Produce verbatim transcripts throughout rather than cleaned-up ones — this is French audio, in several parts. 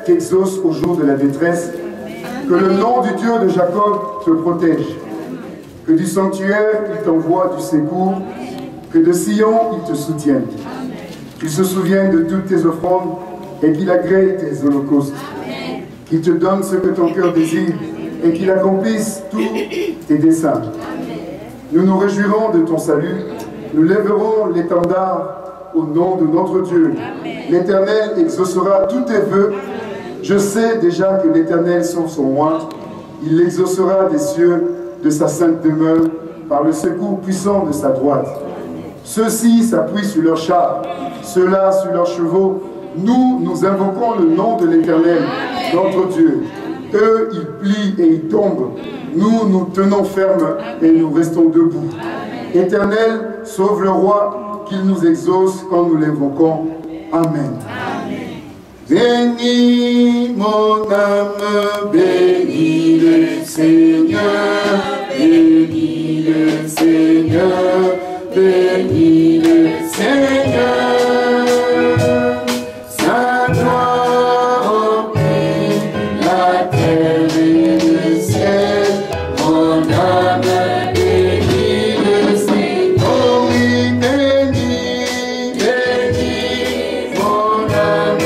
t'exauce au jour de la détresse. Que le nom du Dieu de Jacob te protège. Que du sanctuaire, il t'envoie du secours. Que de Sion, il te soutienne. Qu'il se souvienne de toutes tes offrandes et qu'il agrée tes holocaustes. Qu'il te donne ce que ton cœur désire et qu'il accomplisse tous tes desseins. Nous nous réjouirons de ton salut. Nous lèverons l'étendard au nom de notre Dieu. L'Éternel exaucera tous tes vœux. Je sais déjà que l'Éternel sauve son roi. Il l'exaucera des cieux de sa sainte demeure par le secours puissant de sa droite. Ceux-ci s'appuient sur leurs chars, ceux-là sur leurs chevaux. Nous, nous invoquons le nom de l'Éternel, notre Dieu. Eux, ils plient et ils tombent. Nous, nous tenons ferme et nous restons debout. Éternel, sauve le roi, qu'il nous exauce quand nous l'invoquons. Amen. Bénis mon âme, bénis le Seigneur, bénis le Seigneur, bénis le Seigneur. Sa gloire remplit la terre et le ciel, mon âme bénis le Seigneur. Oh oui, bénis, bénis mon âme.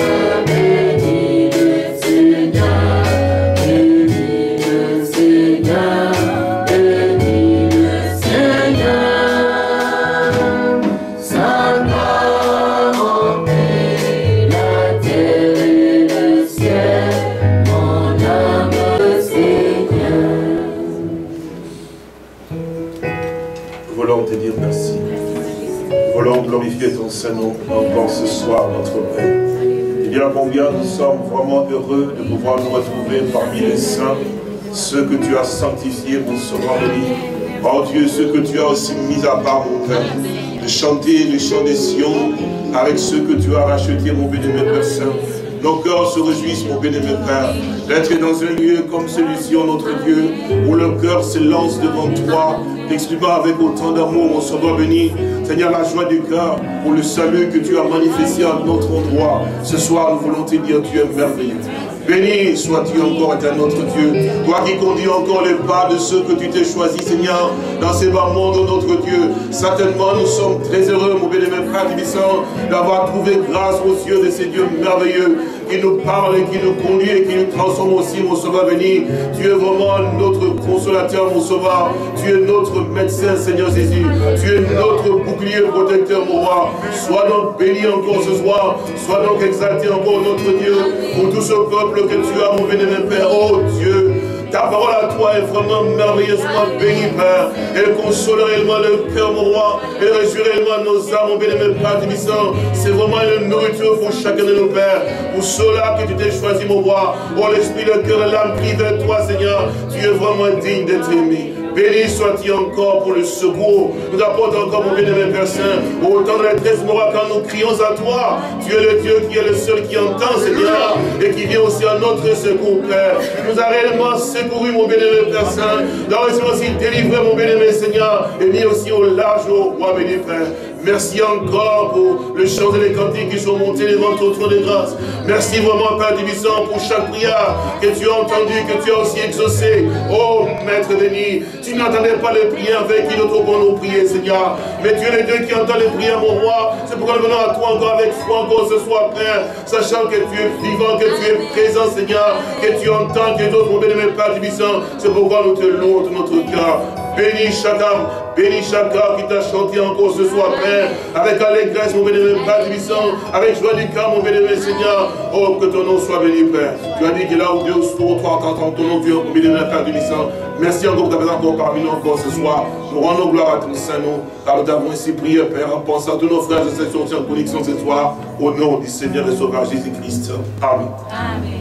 Glorifier ton Saint-Nom encore ce soir, notre Père. Et bien combien nous sommes vraiment heureux de pouvoir nous retrouver parmi les saints, ceux que tu as sanctifiés, mon sauveur béni. Oh Dieu, ceux que tu as aussi mis à part, mon Père, de chanter le chant des Sions avec ceux que tu as rachetés, mon bénémoine Père Saint. Nos cœurs se réjouissent, mon bénémoine Père, d'être dans un lieu comme celui-ci, oh notre Dieu, où le cœur se lance devant toi, t'exprimant avec autant d'amour, mon sauveur béni. Seigneur, la joie du cœur pour le salut que tu as manifesté à notre endroit. Ce soir, nous voulons te dire, tu es merveilleux. Béni sois-tu encore, éternel notre Dieu. Toi qui conduis encore les pas de ceux que tu t'es choisis, Seigneur, dans ces bas mondes, oh notre Dieu. Certainement, nous sommes très heureux, mon bénémoine frère Tibissant, d'avoir trouvé grâce aux yeux de ces dieux merveilleux qui nous parlent et qui nous conduit et qui nous transforme aussi, mon sauveur béni. Tu es vraiment notre consolateur, mon sauveur. Tu es notre médecin, Seigneur Jésus. Tu es notre bouclier protecteur, mon roi. Sois donc béni encore ce soir. Sois donc exalté encore, notre Dieu, pour tout ce peuple que tu as, mon bénémoine Père. Oh Dieu, ta parole à toi est vraiment merveilleusement bénie, Père. Elle console réellement le cœur, mon roi. Elle réjouit réellement nos âmes, mon bénémoine Père Tibissant. C'est vraiment une nourriture pour chacun de nos pères. Pour ceux-là que tu t'es choisi, mon roi. Oh, l'esprit, le cœur et l'âme crient vers toi, Seigneur. Tu es vraiment digne d'être aimé. Béni sois-tu encore pour le secours. Nous apporte encore, mon bénémoine Père Saint. Au temps de la détresse, mon roi, quand nous crions à toi, tu es le Dieu qui est le seul qui entend, Seigneur, et qui vient aussi à notre secours, Père. Tu nous as réellement secouru, mon bénémoine Père Saint. Nous avons aussi délivré, mon bénémoine Seigneur, et mis aussi au large, au roi béni, Père. Merci encore pour le chant et les cantiques qui sont montés devant ton trône de grâce. Merci vraiment, Père Tibissant, pour chaque prière que tu as entendue, que tu as aussi exaucée. Oh, Maître béni, tu n'entendais pas les prières avec qui notre bon nous prier, Seigneur. Mais tu es le Dieu qui entend les prières, mon roi. C'est pourquoi nous venons à toi encore avec foi encore ce soir, Père, sachant que tu es vivant, que tu es présent, Seigneur, que tu entends, que d'autres, mon bénémoine Père Tibissant. C'est pourquoi nous te louons de notre cœur. Bénis chaque âme, bénis chaque âme qui t'a chanté encore ce soir, Père, avec allégresse, mon bénémoine Père Tibissant, avec joie du cœur, mon bénémoine Seigneur. Oh, que ton nom soit béni, Père. Tu as dit que là où Dieu se trouve, toi, entends ton nom, Dieu, mon bénémoine Père Tibissant. Merci encore pour ta présence encore parmi nous encore ce soir. Nous rendons gloire à ton Saint-Nom, car nous t'avons ainsi prié, Père, en pensant à tous nos frères et sœurs qui sont en connexion ce soir, au nom du Seigneur et Sauveur Jésus-Christ. Amen. Amen.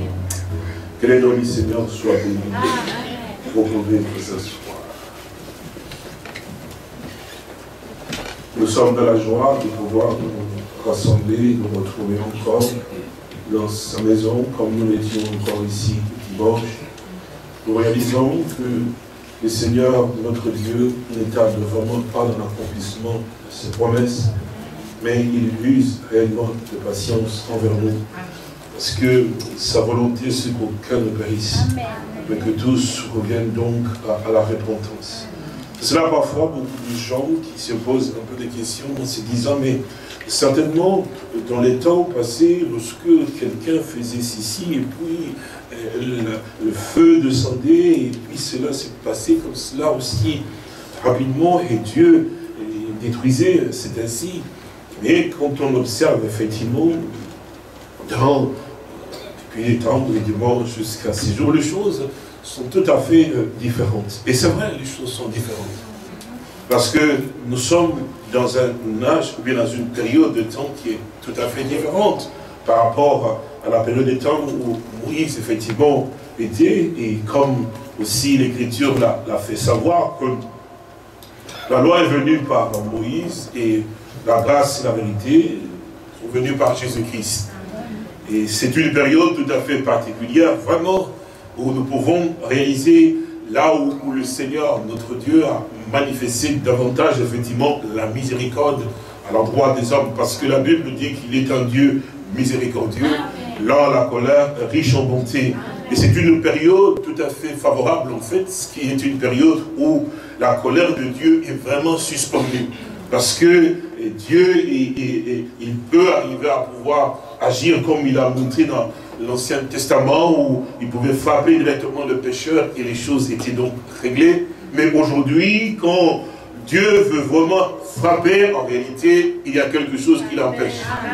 Que le nom du Seigneur soit béni. Vous pouvez vous asseoir. Nous sommes dans la joie de pouvoir nous rassembler, nous retrouver encore dans sa maison, comme nous l'étions encore ici dimanche. Nous réalisons que le Seigneur, notre Dieu, ne tarde vraiment pas dans l'accomplissement de ses promesses, mais il use réellement de patience envers nous. Parce que sa volonté, c'est qu'aucun ne périsse, Amen. Mais que tous reviennent donc à, à la repentance. C'est là parfois beaucoup de gens qui se posent un peu des questions en se disant, mais certainement, dans les temps passés, lorsque quelqu'un faisait ceci, et puis euh, le, le feu descendait, et puis cela s'est passé comme cela aussi rapidement, et Dieu détruisait, c'est ainsi. Mais quand on observe effectivement, dans, depuis les temps évidemment jusqu'à ces jours, les choses sont tout à fait euh, différentes. Et c'est vrai, les choses sont différentes. Parce que nous sommes dans un âge, ou bien dans une période de temps qui est tout à fait différente par rapport à la période de temps où Moïse, effectivement, était, et comme aussi l'Écriture l'a fait savoir, que la loi est venue par Moïse, et la grâce et la vérité sont venues par Jésus-Christ. Et c'est une période tout à fait particulière, vraiment, où nous pouvons réaliser là où, où le Seigneur, notre Dieu, a manifesté davantage, effectivement, la miséricorde à l'endroit des hommes. Parce que la Bible dit qu'il est un Dieu miséricordieux, lent à la colère, riche en bonté. Et c'est une période tout à fait favorable, en fait, ce qui est une période où la colère de Dieu est vraiment suspendue. Parce que Dieu, il, il, il peut arriver à pouvoir agir comme il a montré dans l'Ancien Testament, où il pouvait frapper directement le pécheur et les choses étaient donc réglées. Mais aujourd'hui, quand Dieu veut vraiment frapper, en réalité, il y a quelque chose qui l'empêche.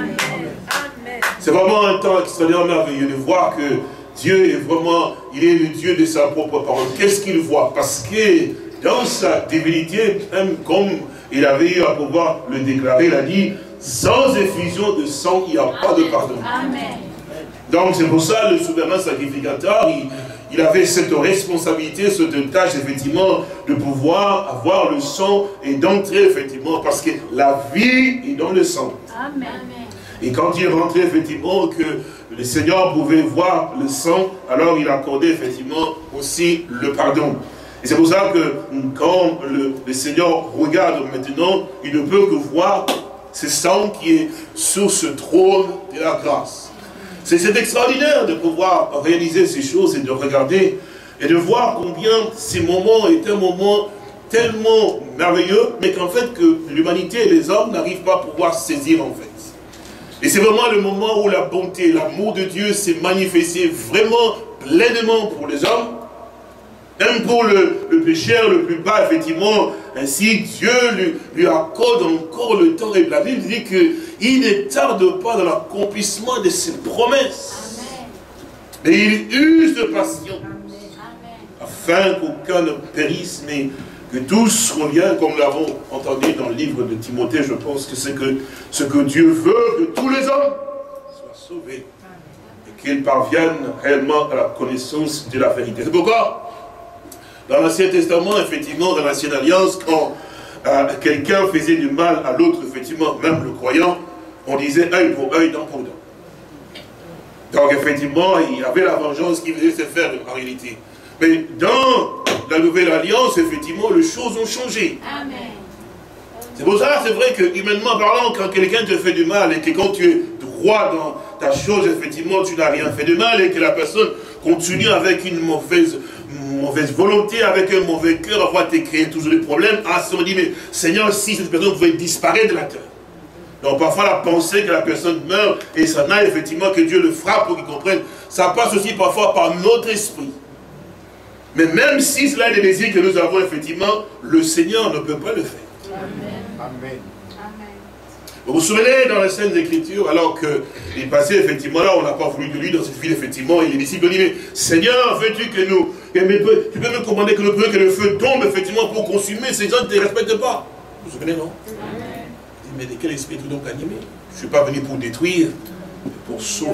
C'est vraiment un temps extraordinairement merveilleux de voir que Dieu est vraiment, il est le Dieu de sa propre parole. Qu'est-ce qu'il voit? Parce que dans sa divinité, même comme il avait eu à pouvoir le déclarer, il a dit, sans effusion de sang, il n'y a pas de pardon. Amen. Donc c'est pour ça le souverain sacrificateur, il, il avait cette responsabilité, cette tâche effectivement de pouvoir avoir le sang et d'entrer effectivement, parce que la vie est dans le sang. Amen. Et quand il rentrait effectivement que le Seigneur pouvait voir le sang, alors il accordait effectivement aussi le pardon. Et c'est pour ça que quand le, le Seigneur regarde maintenant, il ne peut que voir ce sang qui est sur ce trône de la grâce. C'est extraordinaire de pouvoir réaliser ces choses et de regarder et de voir combien ces moments est un moment tellement merveilleux, mais qu'en fait que l'humanité et les hommes n'arrivent pas à pouvoir saisir en fait. Et c'est vraiment le moment où la bonté, l'amour de Dieu s'est manifesté vraiment pleinement pour les hommes. Même pour le, le pécheur le plus bas, effectivement, ainsi Dieu lui, lui accorde encore le temps. Et la Bible dit qu'il ne tarde pas dans l'accomplissement de ses promesses. Amen. Et il use de patience, Amen. Afin qu'aucun ne périsse, mais que tous reviennent, comme nous l'avons entendu dans le livre de Timothée. Je pense que c'est que ce que Dieu veut, que tous les hommes soient sauvés et qu'ils parviennent réellement à la connaissance de la vérité. C'est pourquoi dans l'Ancien Testament, effectivement, dans l'Ancienne Alliance, quand euh, quelqu'un faisait du mal à l'autre, effectivement, même le croyant, on disait œil pour œil, dent pour dent. Donc, effectivement, il y avait la vengeance qui venait se faire en réalité. Mais dans la Nouvelle Alliance, effectivement, les choses ont changé. Amen. C'est pour ça, c'est vrai que, humainement parlant, quand quelqu'un te fait du mal et que quand tu es droit dans ta chose, effectivement, tu n'as rien fait de mal et que la personne continue avec une mauvaise mauvaise volonté, avec un mauvais cœur, avoir te créer toujours des problèmes, ah, on dit, mais Seigneur, si cette personne pouvait disparaître de la terre. Donc parfois la pensée que la personne meurt et ça n'a effectivement que Dieu le frappe pour qu'il comprenne, ça passe aussi parfois par notre esprit. Mais même si cela est des désirs que nous avons effectivement, le Seigneur ne peut pas le faire. Amen. Amen. Vous vous souvenez dans les scènes d'écriture, alors qu'il est passé effectivement là, on n'a pas voulu de lui dans cette ville, effectivement, et les disciples ont dit, mais Seigneur, veux-tu que nous, que nous, tu peux me commander que, nous, que le feu tombe effectivement pour consumer, ces gens ne te respectent pas. Vous vous souvenez, non? Amen. Mais de quel esprit es-tu donc animé? Je ne suis pas venu pour détruire, mais pour sauver.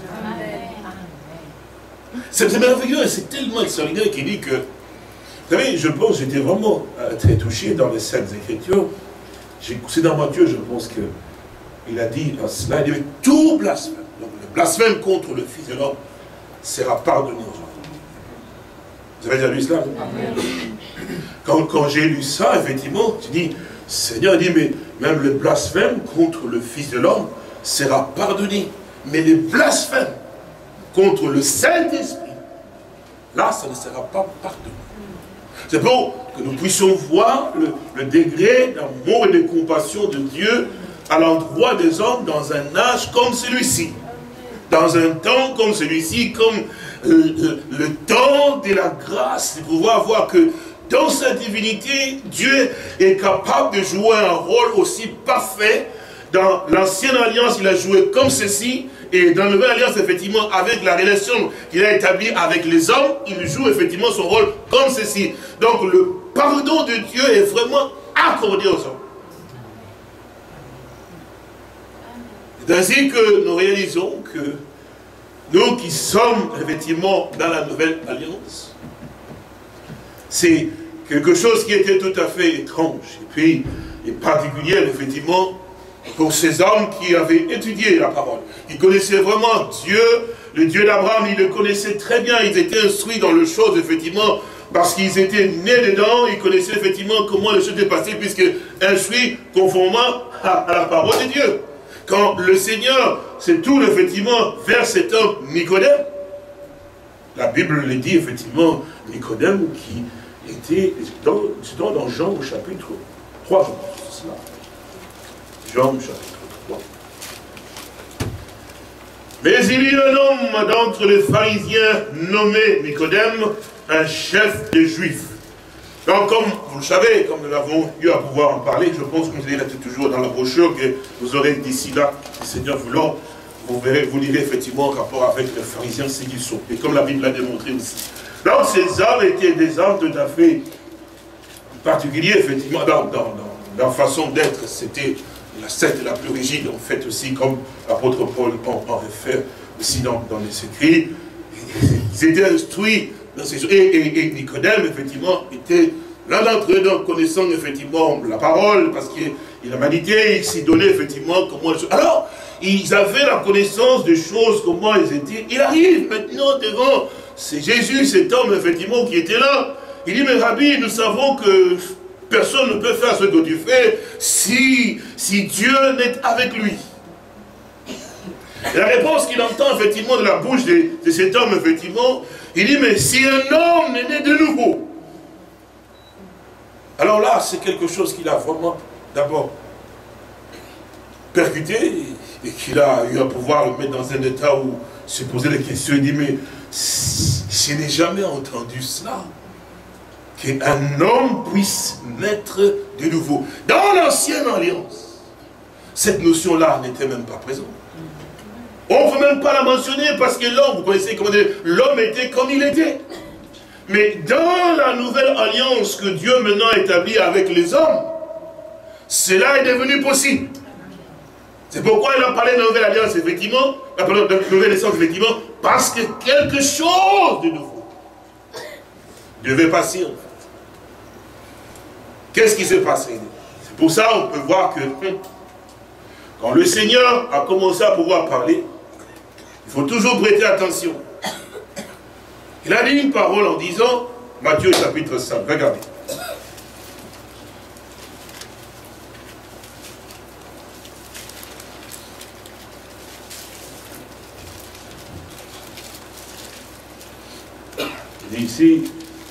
C'est merveilleux, c'est tellement extraordinaire qu'il dit que, vous savez, je pense, j'étais vraiment euh, très touché dans les scènes d'écriture. C'est dans Matthieu, je pense que il a dit à cela, il dit, tout blasphème, donc le blasphème contre le Fils de l'homme sera pardonné aux hommes. Vous avez déjà lu cela? Amen. Quand, quand j'ai lu ça, effectivement, tu dis, Seigneur dit, mais même le blasphème contre le Fils de l'homme sera pardonné. Mais le blasphème contre le Saint-Esprit, là, ça ne sera pas pardonné. C'est pour que nous puissions voir le, le degré d'amour et de compassion de Dieu à l'endroit des hommes dans un âge comme celui-ci. Dans un temps comme celui-ci, comme le, le, le temps de la grâce, de pouvoir voir que dans sa divinité, Dieu est capable de jouer un rôle aussi parfait. Dans l'ancienne alliance, il a joué comme ceci. Et dans la nouvelle alliance, effectivement, avec la relation qu'il a établie avec les hommes, il joue effectivement son rôle comme ceci. Donc le pardon de Dieu est vraiment accordé aux hommes. C'est ainsi que nous réalisons que nous qui sommes effectivement dans la nouvelle alliance, c'est quelque chose qui était tout à fait étrange et puis et particulier effectivement pour ces hommes qui avaient étudié la parole. Ils connaissaient vraiment Dieu, le Dieu d'Abraham, ils le connaissaient très bien, ils étaient instruits dans les choses effectivement parce qu'ils étaient nés dedans, ils connaissaient effectivement comment les choses étaient passées puisque instruits conformément à, à la parole de Dieu. Quand le Seigneur se tourne effectivement vers cet homme Nicodème, la Bible le dit effectivement, Nicodème qui était dans, dans, dans Jean au chapitre trois, je pense, c'est cela. Jean chapitre trois. Mais il y a un homme d'entre les pharisiens nommé Nicodème, un chef des Juifs. Donc, comme vous le savez, comme nous l'avons eu à pouvoir en parler, je pense que vous allez l'être toujours dans la brochure que vous aurez d'ici là, le Seigneur voulant, vous verrez, vous lirez effectivement en rapport avec les pharisiens, ce qu'ils sont. Et comme la Bible l'a démontré aussi. Donc, ces hommes étaient des hommes tout à fait particuliers, effectivement, dans, dans, dans leur façon d'être. C'était la secte la plus rigide, en fait, aussi, comme l'apôtre Paul en, en réfère aussi dans, dans les écrits. Ils étaient instruits. Et, et, et Nicodème, effectivement, était l'un d'entre eux, donc connaissant effectivement la parole, parce qu'il a médité, il s'y donnait effectivement comment les choses. Alors, ils avaient la connaissance des choses, comment elles étaient. Il arrive maintenant devant c'est Jésus, cet homme, effectivement, qui était là. Il dit, mais Rabbi, nous savons que personne ne peut faire ce que tu fais si, si Dieu n'est avec lui. Et la réponse qu'il entend, effectivement, de la bouche de, de cet homme, effectivement, il dit, mais si un homme est né de nouveau, alors là, c'est quelque chose qu'il a vraiment, d'abord, percuté, et qu'il a eu à pouvoir le mettre dans un état où il se posait des questions. Il dit, mais je n'ai jamais entendu cela, qu'un homme puisse naître de nouveau. Dans l'ancienne alliance, cette notion-là n'était même pas présente. On ne peut même pas la mentionner parce que l'homme, vous connaissez comment dire, l'homme était comme il était. Mais dans la nouvelle alliance que Dieu maintenant établit avec les hommes, cela est devenu possible. C'est pourquoi il a parlé de la nouvelle alliance, effectivement, il a parlé de la nouvelle naissance, effectivement, parce que quelque chose de nouveau devait passer, en fait. Qu'est-ce qui s'est passé? C'est pour ça qu'on peut voir que quand le Seigneur a commencé à pouvoir parler, il faut toujours prêter attention. Il a dit une parole en disant, Matthieu chapitre cinq, regardez. Il dit ici,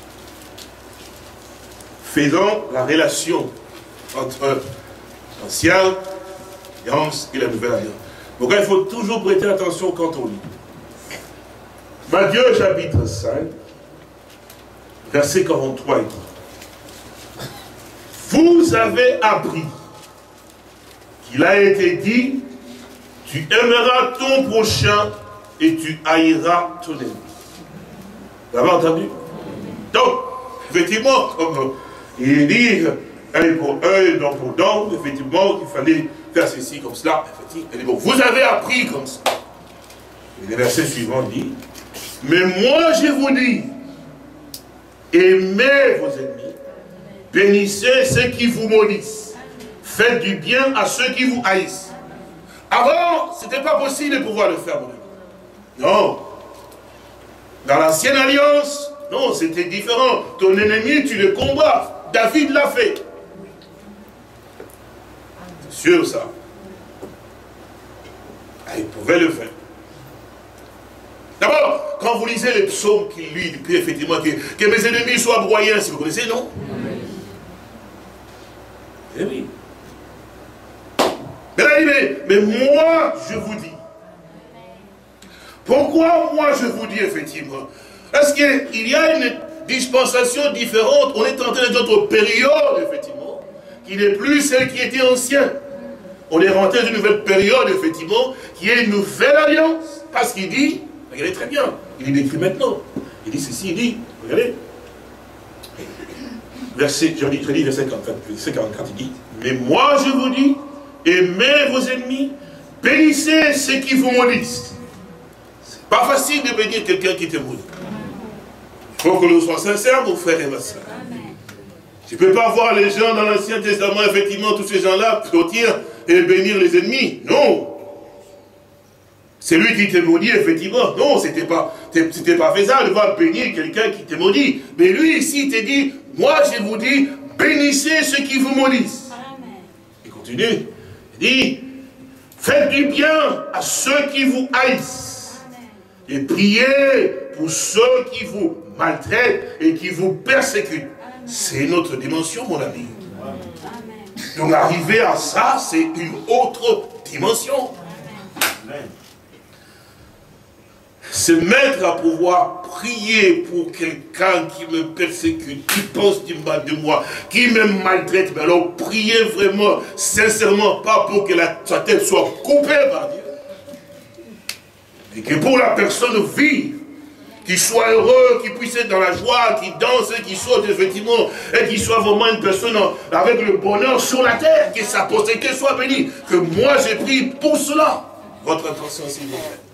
faisons la relation entre l'ancienne alliance et la nouvelle alliance. Donc il faut toujours prêter attention quand on lit. Matthieu chapitre cinq, verset quarante-trois, il dit, vous avez appris qu'il a été dit, tu aimeras ton prochain et tu haïras ton ennemi. Vous avez entendu? Donc, effectivement, comme il dit, œil pour œil, dent pour dent, effectivement, il fallait faire ceci comme cela. Elle dit, bon, vous avez appris comme ça. Et le verset suivant dit, mais moi je vous dis, aimez vos ennemis, bénissez ceux qui vous maudissent, faites du bien à ceux qui vous haïssent. Avant, ce n'était pas possible de pouvoir le faire. Non. Dans l'ancienne alliance, non, c'était différent. Ton ennemi, tu le combats. David l'a fait. C'est sûr ça. Ah, il pouvait le faire. D'abord, quand vous lisez les psaumes qu'il lit, que, effectivement, que, que mes ennemis soient broyés, si vous connaissez, non? Eh oui. Mais là, il dit, mais, mais moi, je vous dis. Pourquoi moi, je vous dis, effectivement? Parce qu'il y a une dispensation différente. On est en train d'autres périodes, effectivement, qui n'est plus celle qui était ancienne. On est rentré dans une nouvelle période, effectivement, qui est une nouvelle alliance. Parce qu'il dit, regardez très bien, il décrit maintenant. Il dit ceci, il dit, regardez. Verset, je lis, je lis verset quarante-quatre, verset quarante-quatre, il dit, mais moi je vous dis, aimez vos ennemis, bénissez ceux qui vous maudissent. C'est pas facile de bénir quelqu'un qui te maudit. Il faut que nous soyons sincères, mon frère et ma soeur. Tu ne peux pas voir les gens dans l'Ancien Testament, effectivement, tous ces gens-là, sortir et bénir les ennemis. Non. C'est lui qui te maudit, effectivement. Non, ce n'était pas, pas faisable de voir bénir quelqu'un qui te maudit. Mais lui, ici, il te dit, moi, je vous dis, bénissez ceux qui vous maudissent. Amen. Il continue. Il dit, faites du bien à ceux qui vous haïssent. Amen. Et priez pour ceux qui vous maltraitent et qui vous persécutent. C'est notre dimension, mon ami. Amen. Donc, arriver à ça, c'est une autre dimension. Amen. Se mettre à pouvoir prier pour quelqu'un qui me persécute, qui pense du mal de moi, qui me maltraite, mais alors prier vraiment, sincèrement, pas pour que la, sa tête soit coupée par Dieu. Et que pour la personne vive, qu'il soit heureux, qu'il puisse être dans la joie, qu'il danse, qu'il saute effectivement, et qu'il soit vraiment une personne avec le bonheur sur la terre, que sa postérité soit bénie. Que moi j'ai pris pour cela. Votre intention, s'il vous plaît.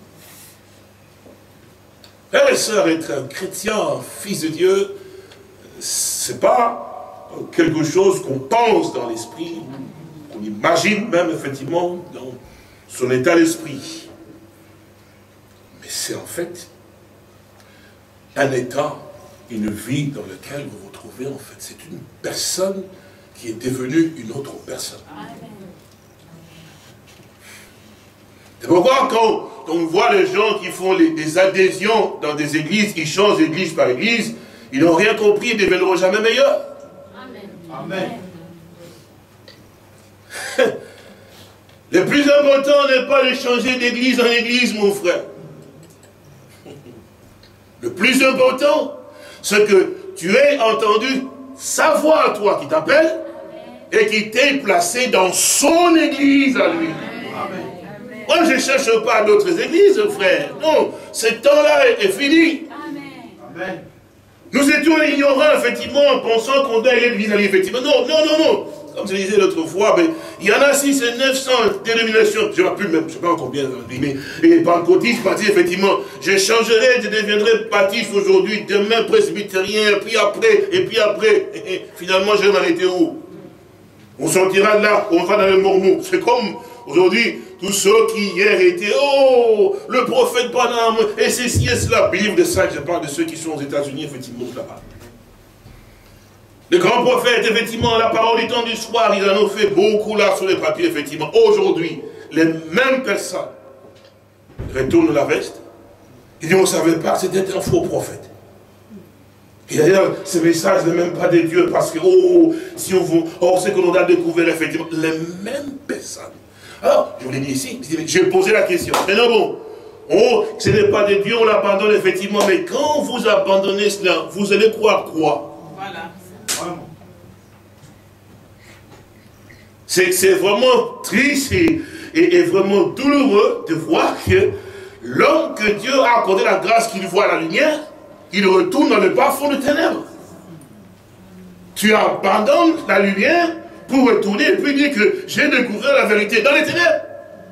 Frères et sœurs, être un chrétien, un fils de Dieu, c'est pas quelque chose qu'on pense dans l'esprit, qu'on imagine même effectivement dans son état d'esprit. Mais c'est en fait un état, une vie dans laquelle vous vous trouvez, en fait. C'est une personne qui est devenue une autre personne. C'est pourquoi quand on voit les gens qui font les, des adhésions dans des églises, qui changent d'église par église, ils n'ont rien compris et ne deviendront jamais meilleurs. Amen. Amen. Le plus important n'est pas de changer d'église en église, mon frère. Le plus important, c'est que tu aies entendu sa voix à toi qui t'appelle et qui t'ait placé dans son église à lui. Amen. Moi, je ne cherche pas d'autres églises, frère. Non, ce temps-là est, est fini. Amen. Nous étions ignorants, effectivement, en pensant qu'on doit aller à l'église, effectivement. Non, non, non, non. Comme je disais l'autre fois, mais il y en a six et neuf cents dénominations. Je ne sais plus même, je ne sais pas combien, mais et pentecôtistes, baptistes, effectivement. Je changerai, je deviendrai baptiste aujourd'hui, demain presbytérien, puis après, et puis après. Et, et, finalement, je vais m'arrêter où? On sortira de là, on va dans le mormon. C'est comme aujourd'hui, tous ceux qui hier étaient, oh, le prophète Branham, et ceci et cela. Livre de ça, je parle de ceux qui sont aux États-Unis, effectivement, là-bas. Les grands prophètes, effectivement, la parole du temps du soir, ils en ont fait beaucoup là sur les papiers, effectivement. Aujourd'hui, les mêmes personnes retournent la veste. Ils disent, on ne savait pas que c'était un faux prophète. Et d'ailleurs, ce message n'est même pas de Dieu, parce que, oh, si on vous, oh, c'est que l'on a découvert, effectivement, les mêmes personnes. Alors, je vous l'ai dit ici, j'ai posé la question. Mais non, bon, oh, ce n'est pas de Dieu, on l'abandonne, effectivement, mais quand vous abandonnez cela, vous allez croire quoi? Voilà. C'est vraiment triste et, et, et vraiment douloureux de voir que l'homme que Dieu a accordé la grâce qu'il voit la lumière, il retourne dans le bas fond de ténèbres. Tu abandonnes la lumière pour retourner et puis dire que j'ai découvert la vérité dans les ténèbres.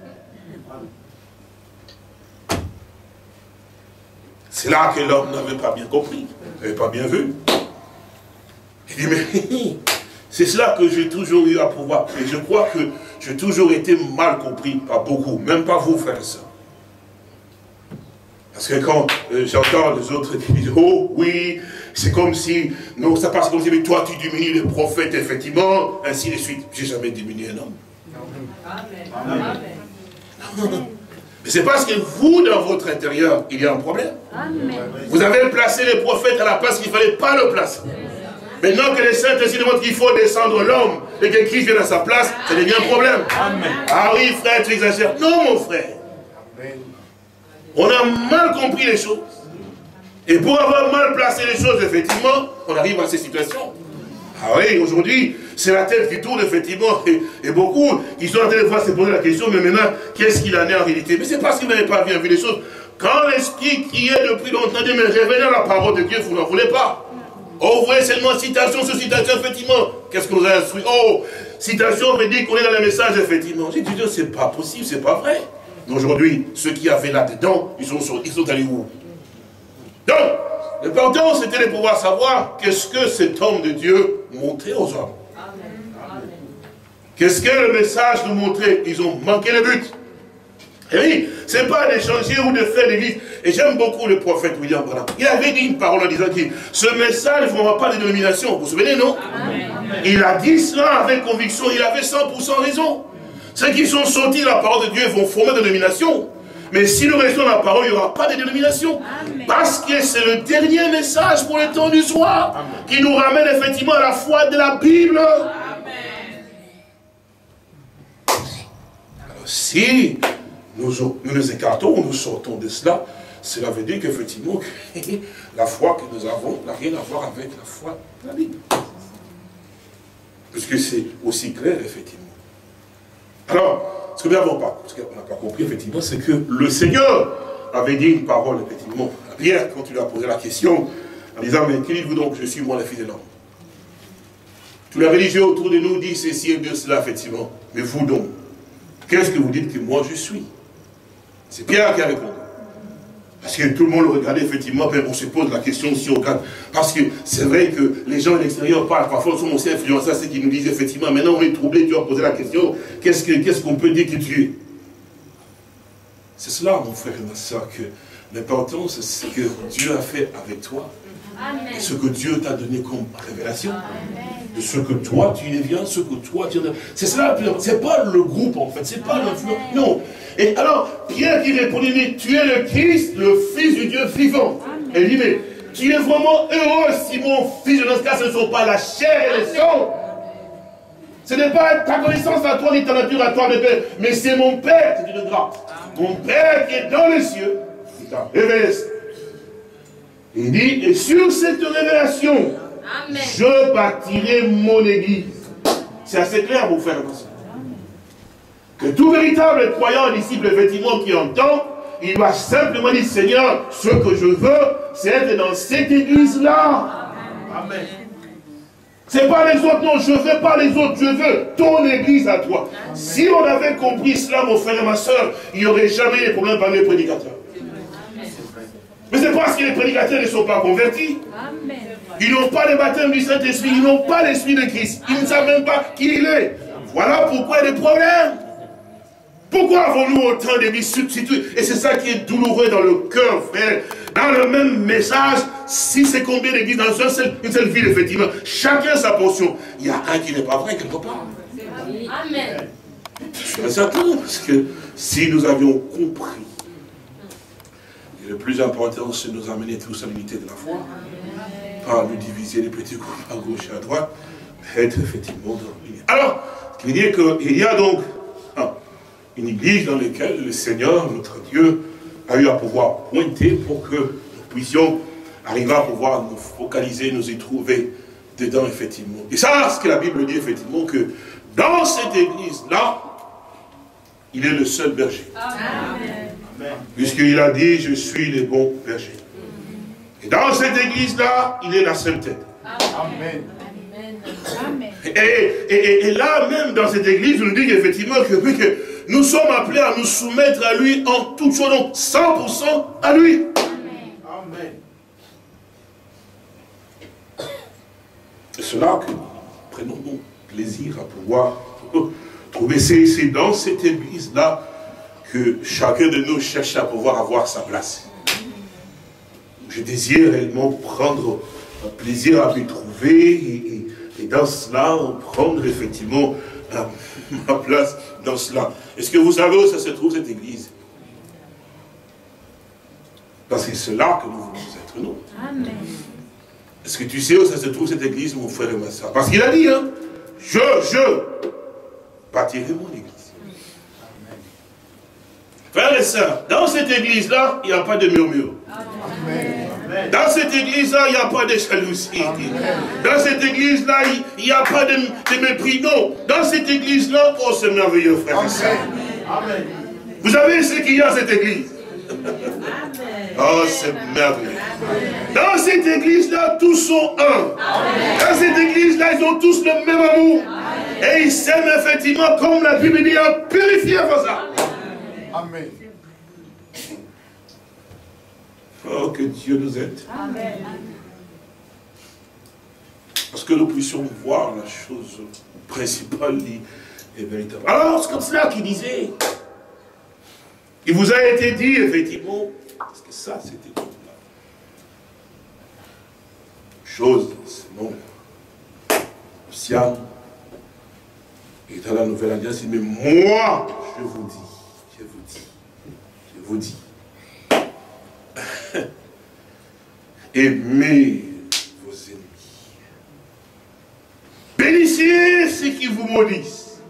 C'est là que l'homme n'avait pas bien compris, n'avait pas bien vu. Il dit, mais c'est cela que j'ai toujours eu à pouvoir. Et je crois que j'ai toujours été mal compris par beaucoup, même pas vous, frères et sœurs. Parce que quand euh, j'entends les autres qui disent, oh oui, c'est comme si, non, ça passe comme si, mais toi tu diminues les prophètes, effectivement, ainsi de suite. J'ai jamais diminué un homme. Amen. Amen. Amen. Mais c'est parce que vous, dans votre intérieur, il y a un problème. Amen. Vous avez placé les prophètes à la place qu'il ne fallait pas le placer. Maintenant que les saints te demandent qu'il faut descendre l'homme et que Christ vienne à sa place, ça devient un problème. Amen. Ah oui, frère, tu exagères. Non, mon frère. Amen. On a mal compris les choses. Et pour avoir mal placé les choses, effectivement, on arrive à ces situations. Ah oui, aujourd'hui, c'est la tête qui tourne, effectivement, et, et beaucoup qui sont en train de voir se poser la question, mais maintenant, qu'est-ce qu'il en est en réalité? Mais c'est parce qu'ils n'avaient pas bien vu les choses. Quand l'esprit criait depuis longtemps, mais revenez à la parole de Dieu, vous n'en voulez pas. Oh, vous voyez seulement citation sur citation, effectivement. Qu'est-ce qu'on nous a instruit? Oh, citation veut dire qu'on est dans le message, effectivement. J'ai dit, c'est pas possible, c'est pas vrai. Aujourd'hui, ceux qui avaient là-dedans, ils sont, ils sont allés où? Donc, l'important, c'était de pouvoir savoir qu'est-ce que cet homme de Dieu montrait aux hommes. Qu'est-ce que le message nous montrait? Ils ont manqué le but. Et oui, ce n'est pas d'échanger ou de faire l'église. Et j'aime beaucoup le prophète William Branham. Il avait dit une parole en disant que ce message ne fera pas de dénomination. Vous vous souvenez, non? Amen. Il a dit cela avec conviction. Il avait cent pour cent raison. Ceux qui sont sortis de la parole de Dieu vont former des dénominations. Mais si nous restons dans la parole, il n'y aura pas de dénomination. Amen. Parce que c'est le dernier message pour le temps du soir. Amen. Qui nous ramène effectivement à la foi de la Bible. Amen. Alors si nous nous, nous écartons, nous sortons de cela, cela veut dire qu'effectivement, la foi que nous avons n'a rien à voir avec la foi de la Bible. Parce que c'est aussi clair, effectivement. Alors, ce que nous n'avons pas, ce qu'on n'a pas compris, effectivement, c'est que le Seigneur avait dit une parole, effectivement, à Pierre, quand il lui a posé la question, en disant, mais qui dites-vous donc, je suis moi, le Fils de l'homme? Tous les religieux autour de nous disent ceci et de cela, effectivement. Mais vous donc, qu'est-ce que vous dites que moi je suis? C'est Pierre qui a répondu. Parce que tout le monde le regardait, effectivement, mais on se pose la question si on regarde. Parce que c'est vrai que les gens à l'extérieur parlent, parfois sont aussi influencés à ceux qui nous disent, effectivement, maintenant on est troublé, tu as posé la question, qu'est-ce qu'on qu'est-ce qu'on peut dire que tu es? C'est cela, mon frère et ma soeur, que l'important, c'est ce que Dieu a fait avec toi. Amen. Et ce que Dieu t'a donné comme révélation. Amen. De ce que toi tu deviens, ce que toi tu... C'est cela, c'est pas le groupe en fait, c'est pas l'influence. Non. Et alors, Pierre qui répondit, mais tu es le Christ, le Fils du Dieu vivant. Amen. Et il dit, mais tu es vraiment heureux si mon fils, dans ce cas, ce ne sont pas la chair et le sang. Ce n'est pas ta connaissance à toi, ni ta nature à toi, mais c'est mon Père qui te donnera. Mon Père qui est dans les cieux, qui t'a révélé ça. Il dit, et sur cette révélation, amen, je bâtirai mon église. C'est assez clair, mon frère. Que tout véritable croyant, disciple, effectivement, qui entend, il doit simplement dire, Seigneur, ce que je veux, c'est être dans cette église-là. Amen. C'est pas les autres, non, je ne veux pas les autres, je veux ton église à toi. Amen. Si on avait compris cela, mon frère et ma soeur, il n'y aurait jamais de problème parmi les prédicateurs. Mais c'est parce que les prédicateurs ne sont pas convertis. Amen. Ils n'ont pas le baptême du Saint-Esprit, ils n'ont pas l'Esprit de Christ. Ils ne savent même pas qui il est. Voilà pourquoi il y a des problèmes. Pourquoi avons-nous autant d'églises substituées? Et c'est ça qui est douloureux dans le cœur, frère. Dans le même message, si c'est combien d'églises dans une seule, une seule ville, effectivement, chacun sa portion. Il y a un qui n'est pas vrai quelque part. Amen. Je suis certain, parce que si nous avions compris, le plus important, c'est de nous amener tous à l'unité de la foi. Pas nous diviser les petits groupes à gauche et à droite, mais être effectivement dans l'unité. Alors, ce qui veut dire qu'il y a donc hein, une église dans laquelle le Seigneur, notre Dieu, a eu à pouvoir pointer pour que nous puissions arriver à pouvoir nous focaliser, nous y trouver dedans, effectivement. Et ça, ce que la Bible dit, effectivement, que dans cette église-là, il est le seul berger. Amen. Puisqu'il a dit, je suis le bon berger. Et dans cette église-là, il est la seule tête. Amen. Amen. Et, et, et là, même dans cette église, il nous dit effectivement que, que nous sommes appelés à nous soumettre à lui en toute chose, donc cent pour cent à lui. Amen. C'est cela que nous prenons donc plaisir à pouvoir trouver. C'est dans cette église-là que chacun de nous cherche à pouvoir avoir sa place. Je désire réellement prendre un plaisir à m'y trouver et, et, et dans cela, prendre effectivement euh, ma place dans cela. Est-ce que vous savez où ça se trouve cette église? Parce que c'est là que nous voulons être, nous. Amen. Est-ce que tu sais où ça se trouve cette église, mon frère et ma soeur? Parce qu'il a dit, hein, je, je bâtirai mon église. Frères et sœurs, dans cette église-là, il n'y a pas de murmure. Amen. Dans cette église-là, il n'y a pas de jalousie. Amen. Dans cette église-là, il n'y a pas de, de mépris. Non. Dans cette église-là, oh, c'est merveilleux, frères et sœurs. Amen. Vous savez ce qu'il y a dans cette église? Amen. Oh, c'est merveilleux. Dans cette église-là, tous sont un. Amen. Dans cette église-là, ils ont tous le même amour. Amen. Et ils s'aiment effectivement, comme la Bible dit, à purifier pour ça. Amen. Oh, que Dieu nous aide. Amen. Parce que nous puissions voir la chose principale et véritable. Alors, c'est comme cela qu'il disait. Il vous a été dit, effectivement, parce que ça, c'était tout là. Chose, sinon, Siam, et dans la Nouvelle Alliance, il dit, mais moi, je vous dis, je vous dis, je vous dis, aimez vos ennemis. Bénissez ceux qui vous maudissent.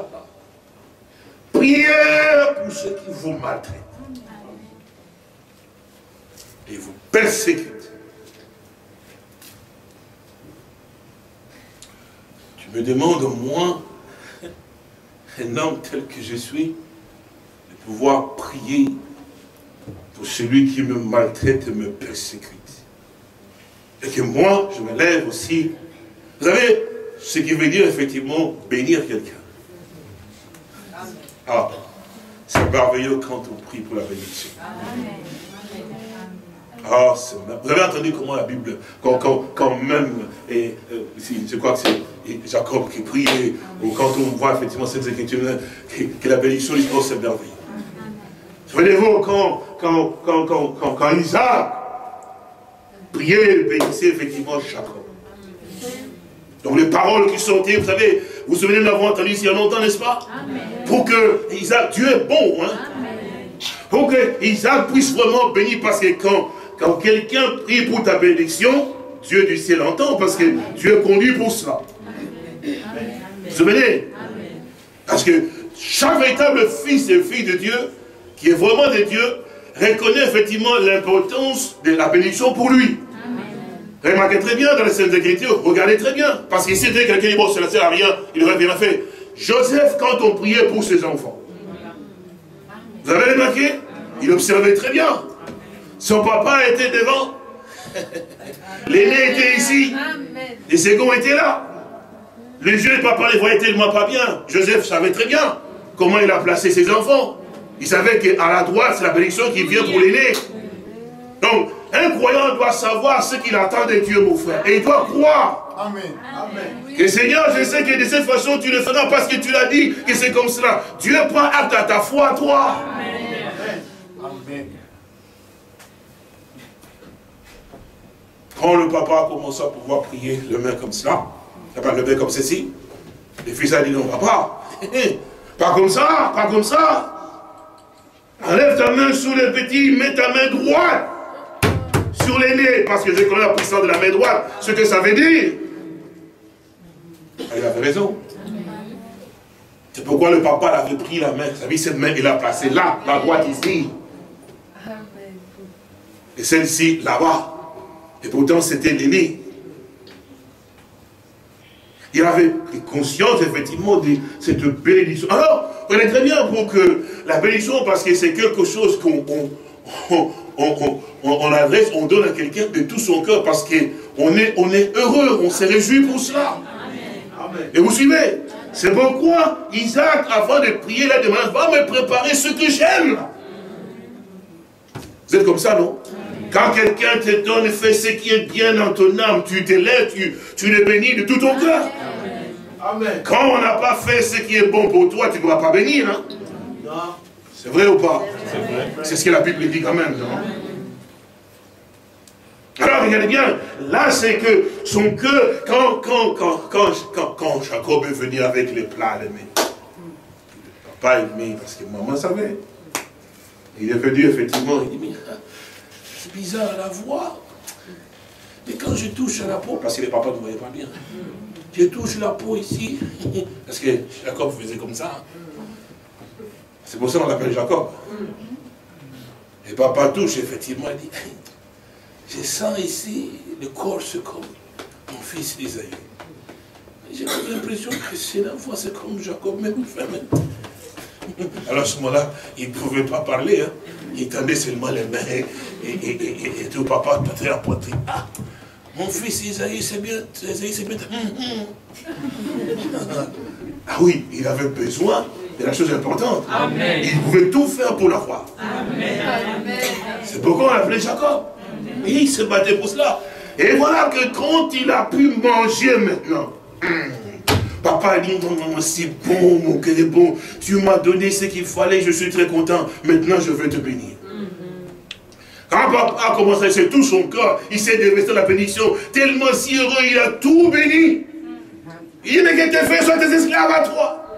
Priez pour ceux qui vous maltraitent. Et vous persécutent. Tu me demandes, moi, un homme tel que je suis, de pouvoir prier pour celui qui me maltraite et me persécute. Et que moi, je me lève aussi. Vous savez, ce qui veut dire effectivement bénir quelqu'un. Ah, c'est merveilleux quand on prie pour la bénédiction. Ah, c'est merveilleux. Vous avez entendu comment la Bible, quand, quand, quand même, et, euh, je crois que c'est Jacob qui prie, et, ou quand on voit effectivement cette écriture, que, que la bénédiction, oh, c'est merveilleux. Souvenez-vous quand, quand, quand, quand, quand, quand Isaac priait, bénissait effectivement Jacob. Donc les paroles qui sont dites, vous savez, vous vous souvenez, nous l'avons entendu ici il y a longtemps, n'est-ce pas? Amen. Pour que Isaac, Dieu est bon, hein? Amen. Pour que Isaac puisse vraiment bénir, parce que quand, quand quelqu'un prie pour ta bénédiction, Dieu du ciel entend, parce que Amen. Tu es conduit pour cela. Amen. Vous vous souvenez? Amen. Parce que chaque véritable fils et fille de Dieu, qui est vraiment de Dieu, reconnaît effectivement l'importance de la bénédiction pour lui. Remarquez très bien dans les Saintes Écritures, regardez très bien. Parce que si c'était quelqu'un qui dit, bon, ça ne sert à rien, il aurait bien fait. Joseph, quand on priait pour ses enfants, vous avez remarqué? Il observait très bien. Son papa était devant. L'aîné était ici. Les seconds étaient là. Les yeux de papa les voyaient tellement pas bien. Joseph savait très bien comment il a placé ses enfants. Il savait qu'à la droite, c'est la bénédiction qui vient pour l'aîné. Donc, un croyant doit savoir ce qu'il attend de Dieu, mon frère. Et il doit croire. Amen. Amen. Que Seigneur, je sais que de cette façon, tu le feras parce que tu l'as dit que c'est comme cela. Dieu prend acte à ta foi, toi. Amen. Amen. Quand le papa a commencé à pouvoir prier le main comme cela, pas le main comme ceci, le fils a dit non, papa, pas comme ça, pas comme ça. Enlève ta main sur le petit, mets ta main droite sur l'aîné, parce que je connais la puissance de la main droite, ce que ça veut dire. Il avait raison. C'est pourquoi le papa avait pris la main. Vous savez, cette main, il l'a placée là, la droite ici. Et celle-ci, là-bas. Et pourtant, c'était l'aîné. Il avait conscience, effectivement, de cette bénédiction. Alors, prenez très bien pour que la bénédiction, parce que c'est quelque chose qu'on on, on, on, on adresse, on donne à quelqu'un de tout son cœur, parce qu'on est, on est heureux, on se réjouit pour cela. Amen. Et vous suivez? C'est pourquoi Isaac, avant de prier, il a demandé, va me préparer ce que j'aime. Vous êtes comme ça, non? Quand quelqu'un te donne, fais ce qui est bien dans ton âme, tu t'élèves, tu, tu le bénis de tout ton cœur. Amen. Quand on n'a pas fait ce qui est bon pour toi, tu ne vas pas bénir. Hein? Non. C'est vrai ou pas? C'est ce que la Bible dit quand même, non? Alors, regardez bien, là, c'est que son cœur, quand, quand, quand, quand, quand, quand Jacob est venu avec les plats, les papa aimé, parce que maman savait. Il est venu, effectivement, il dit, c'est bizarre, la voix. Mais quand je touche à la peau, parce que les papas ne voyaient pas bien, je touche la peau ici, parce que Jacob faisait comme ça. C'est pour ça qu'on l'appelle Jacob. Et papa touche, effectivement, il dit, je sens ici le corps, c'est comme mon fils Isaïe. J'ai l'impression que c'est la voix, c'est comme Jacob, même même. Alors à ce moment-là, il ne pouvait pas parler, hein. Il tendait seulement les mains et, et, et, et, et tout papa tâtait la poitrine. Ah, mon fils Isaïe, c'est bien, Isaïe, c'est bien. Ah oui, il avait besoin de la chose importante. Amen. Il pouvait tout faire pour la voir. C'est pourquoi on l'appelait Jacob. Et il se battait pour cela. Et voilà que quand il a pu manger maintenant, hum, papa a dit, non, non, c'est bon, mon cœur est bon. Tu m'as donné ce qu'il fallait, je suis très content. Maintenant, je veux te bénir. Quand papa a commencé, c'est tout son corps, il s'est dévesté la bénédiction, tellement si heureux, il a tout béni. Il dit, mais que tes frères soient tes esclaves à toi.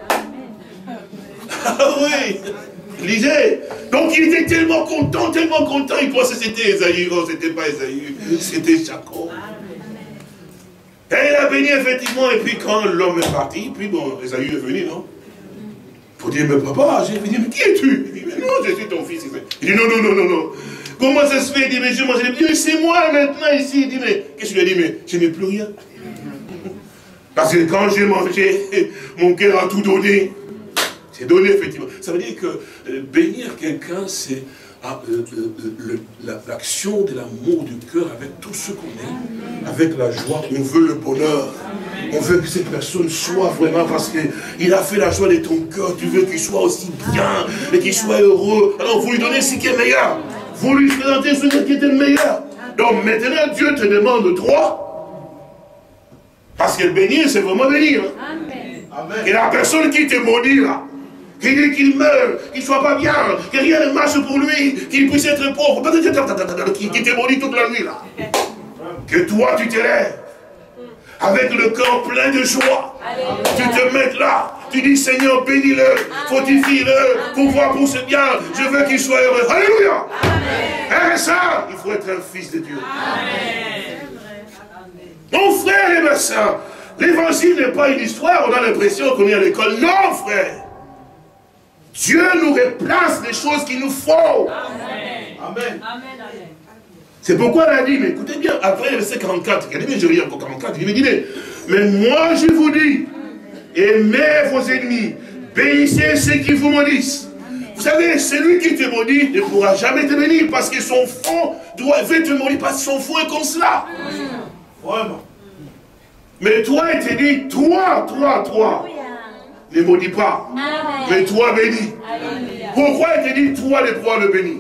Ah oui, lisez. Donc il était tellement content, tellement content, il pensait que c'était Esaü. Oh, c'était pas Esaü, c'était Jacob. Et il a béni effectivement, et puis quand l'homme est parti, puis bon, Esaü est venu, non? Pour dire, mais papa, j'ai dit, mais qui es-tu? Il dit, mais non, je suis ton fils. Il dit, non, non, non, non, non. Comment ça se fait? Il dit, mais je mange. Il dit, mais c'est moi maintenant ici. Il dit, mais qu'est-ce que je lui ai dit? Mais je n'ai plus rien. Parce que quand j'ai mangé, mon cœur a tout donné. C'est donné, effectivement. Ça veut dire que euh, bénir quelqu'un, c'est ah, euh, euh, l'action de l'amour du cœur avec tout ce qu'on est, avec la joie. On veut le bonheur. On veut que cette personne soit vraiment, parce qu'il a fait la joie de ton cœur. Tu veux qu'il soit aussi bien et qu'il soit heureux. Alors, vous lui donnez ce qui est meilleur. Vous lui présentez ce qui est le meilleur. Donc, maintenant, Dieu te demande trois. Parce que bénir, c'est vraiment bénir. Amen. Et la personne qui te maudit, là, qui dit qu'il meurt, qu'il ne soit pas bien, que rien ne marche pour lui, qu'il puisse être pauvre, qui, qui te maudit toute la nuit, là. Que toi, tu te lèves avec le cœur plein de joie. Alléluia. Tu te mets là, tu dis, Seigneur, bénis-le, fortifie-le, pour voir pour ce bien, je veux qu'il soit heureux. Alléluia. Et ça, il faut être un fils de Dieu. Amen. Mon frère et ma soeur, l'évangile n'est pas une histoire, on a l'impression qu'on est à l'école. Non, frère. Dieu nous replace les choses qu'il nous faut. Amen. Amen. Amen. C'est pourquoi elle a dit, mais écoutez bien, après le verset quarante-quatre, il a dit, mais je lis encore quarante-quatre, il me dit, mais, mais moi je vous dis, aimez vos ennemis, bénissez ceux qui vous maudissent. Vous savez, celui qui te maudit ne pourra jamais te bénir, parce que son fond doit veut te maudire, parce que son fond est comme cela. Vraiment. Mais toi, il te dit, toi, toi, toi, ne maudis pas, Amen. Mais toi bénis. Pourquoi il te dit, toi, de pouvoir le bénir?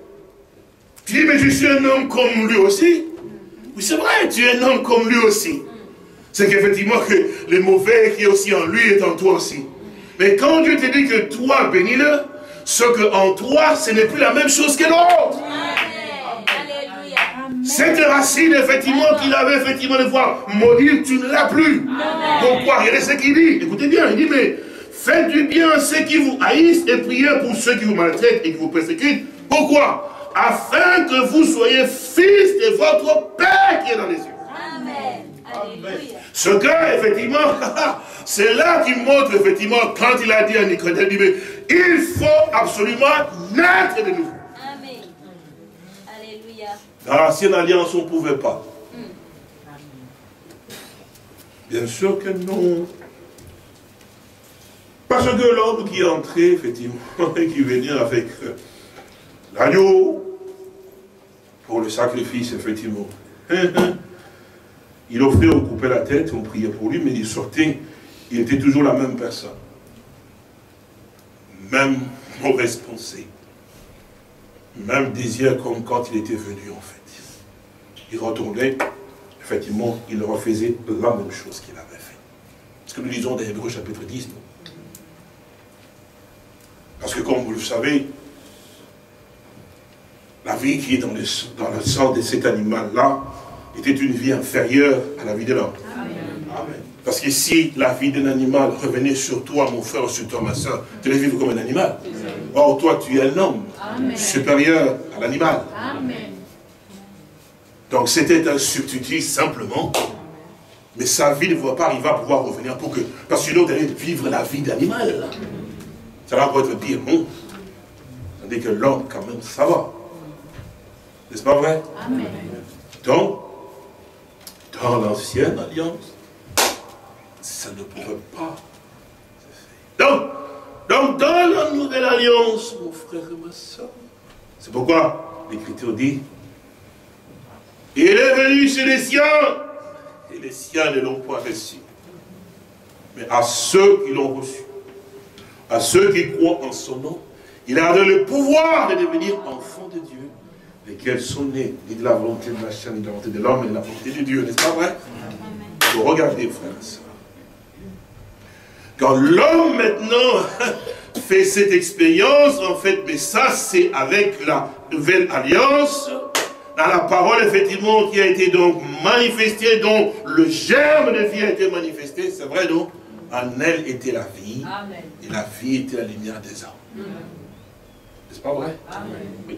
Tu dis, mais je suis un homme comme lui aussi. Oui, c'est vrai, tu es un homme comme lui aussi. C'est qu'effectivement, que le mauvais qui est aussi en lui est en toi aussi. Mais quand Dieu te dit que toi, bénis-le, ce qu'en toi, ce n'est plus la même chose que l'autre. Cette racine, effectivement, qu'il avait effectivement de voir maudire, tu ne l'as plus. Pourquoi? Regardez ce qu'il dit. Écoutez bien, il dit, mais faites du bien à ceux qui vous haïssent et priez pour ceux qui vous maltraitent et qui vous persécutent. Pourquoi? Afin que vous soyez fils de votre Père qui est dans les cieux. Amen. Alléluia. Ce gars, effectivement, c'est là qu'il montre, effectivement, quand il a dit à Nicodème, il dit, mais il faut absolument naître de nouveau. Amen. Alléluia. Dans l'ancienne alliance, on ne pouvait pas. Bien sûr que non. Parce que l'homme qui est entré, effectivement, et qui venait avec l'agneau, pour le sacrifice, effectivement. Il offrait, on coupait la tête, on priait pour lui, mais il sortait, il était toujours la même personne. Même mauvaise pensée. Même désir comme quand il était venu, en fait. Il retournait, effectivement, il refaisait la même chose qu'il avait fait. Ce que nous lisons dans Hébreux chapitre dix, non? Parce que comme vous le savez, la vie qui est dans le, dans le sang de cet animal-là était une vie inférieure à la vie de l'homme. Amen. Parce que si la vie d'un animal revenait sur toi, mon frère, ou sur toi, ma soeur, tu allais vivre comme un animal. Or, toi, tu es un homme Amen. Supérieur à l'animal. Donc c'était un substitut simplement. Mais sa vie ne va pas arriver à pouvoir revenir pour que... Parce que sinon, d'aller vivre la vie d'animal. Ça va encore être pire, non? Tandis que l'homme, quand même, ça va. N'est-ce pas vrai? Amen. Donc, dans l'ancienne alliance, ça ne pouvait pas se faire. Donc, donc, dans la nouvelle alliance, mon frère et ma soeur, c'est pourquoi l'Écriture dit, il est venu chez les siens, et les siens ne l'ont pas reçu. Mais à ceux qui l'ont reçu, à ceux qui croient en son nom, il a donné le pouvoir de devenir enfants de Dieu, lesquels sont nés, ni de la volonté de la chair, ni de la volonté de l'homme, mais de la volonté de Dieu. N'est-ce pas vrai? Il faut regarder, frères et sœurs. Quand l'homme maintenant fait cette expérience, en fait, mais ça c'est avec la nouvelle alliance, dans la parole effectivement qui a été donc manifestée, dont le germe de vie a été manifesté, c'est vrai donc, en elle était la vie, Amen. Et la vie était la lumière des hommes. N'est-ce pas vrai? Amen. Oui.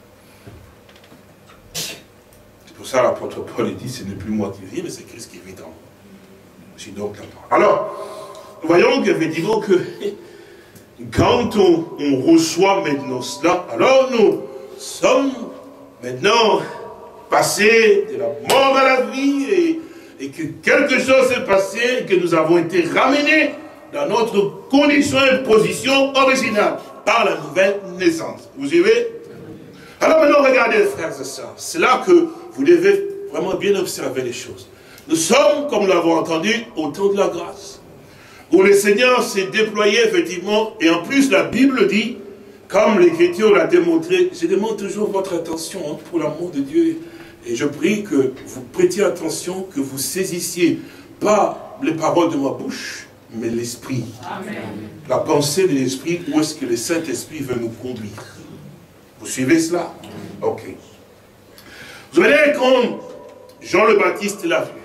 C'est pour ça l'apôtre Paul dit, ce n'est plus moi qui vis, mais c'est Christ qui vit en moi. Je suis donc la parole. Alors, voyons qu'effectivement que quand on, on reçoit maintenant cela, alors nous sommes maintenant passés de la mort à la vie et, et que quelque chose s'est passé et que nous avons été ramenés dans notre condition et position originale par la nouvelle naissance. Vous suivez? Alors maintenant regardez frères et sœurs, c'est là que vous devez vraiment bien observer les choses. Nous sommes, comme nous l'avons entendu, au temps de la grâce, où le Seigneur s'est déployé effectivement, et en plus la Bible dit, comme l'Écriture l'a démontré, je demande toujours votre attention hein, pour l'amour de Dieu, et je prie que vous prêtiez attention, que vous saisissiez pas les paroles de ma bouche, mais l'Esprit. La pensée de l'Esprit, où est-ce que le Saint-Esprit veut nous conduire. Vous suivez cela? Ok. Vous voyez, quand Jean le Baptiste l'a vu,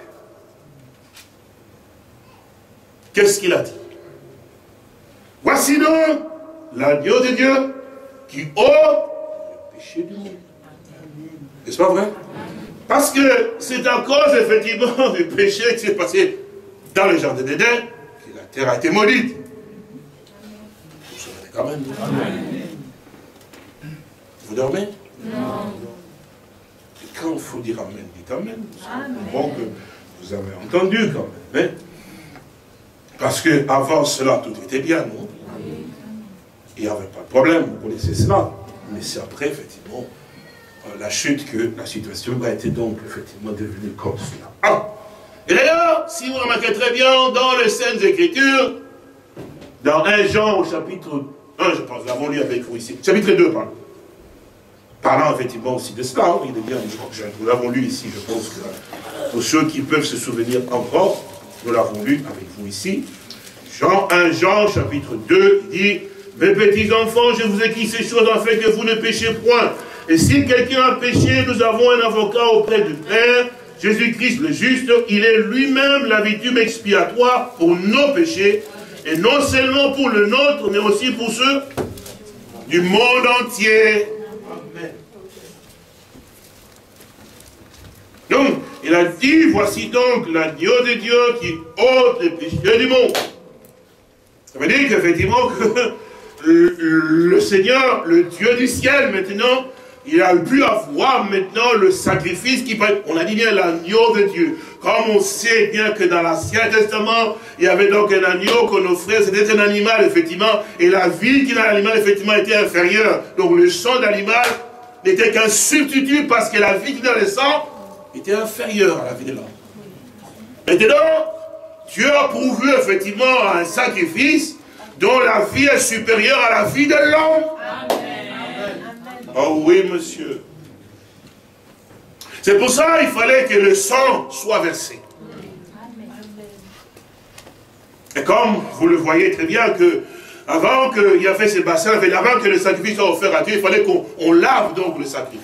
qu'est-ce qu'il a dit? Voici donc l'agneau de Dieu qui ôte le péché du monde. N'est-ce pas vrai? Parce que c'est à cause effectivement du péché qui s'est passé dans le jardin d'Éden que la terre a été maudite. Vous savez quand même. Amen. Vous dormez? Non. Et quand il faut dire Amen, dites Amen. C'est bon que vous avez entendu quand même. Hein? Parce que avant cela, tout était bien, non? Il n'y avait pas de problème, vous connaissez cela. Mais c'est après, effectivement, la chute que la situation a été donc, effectivement, devenue comme cela. Ah. Et d'ailleurs, si vous remarquez très bien, dans les Saintes Écritures, dans un Jean au chapitre un, je pense, nous l'avons lu avec vous ici, chapitre deux, pardon. Parlant effectivement aussi de cela, il est bien, nous l'avons lu ici, je pense que pour ceux qui peuvent se souvenir encore, nous l'avons lu avec vous ici. Jean un Jean, chapitre deux, il dit, mes petits enfants, je vous écris ces choses afin que vous ne péchiez point. Et si quelqu'un a péché, nous avons un avocat auprès du Père, Jésus-Christ le juste, il est lui-même la victime expiatoire pour nos péchés, et non seulement pour le nôtre, mais aussi pour ceux du monde entier. Amen. Donc, il a dit, voici donc l'agneau de Dieu qui ôte les péchés du monde. Ça veut dire qu'effectivement, le, le Seigneur, le Dieu du ciel, maintenant, il a pu avoir maintenant le sacrifice qui peut... On a dit bien l'agneau de Dieu. Comme on sait bien que dans l'Ancien Testament, il y avait donc un agneau qu'on offrait, c'était un animal, effectivement, et la vie qui dans l'animal, effectivement, était inférieure. Donc le sang d'animal n'était qu'un substitut parce que la vie qui dans le sang était inférieure à la vie de l'homme. Maintenant, Dieu a pourvu, effectivement, un sacrifice dont la vie est supérieure à la vie de l'homme. Oh oui, monsieur. C'est pour ça qu'il fallait que le sang soit versé. Et comme vous le voyez très bien que avant qu'il y avait ces bassins, avant que le sacrifice soit offert à Dieu, il fallait qu'on lave donc le sacrifice.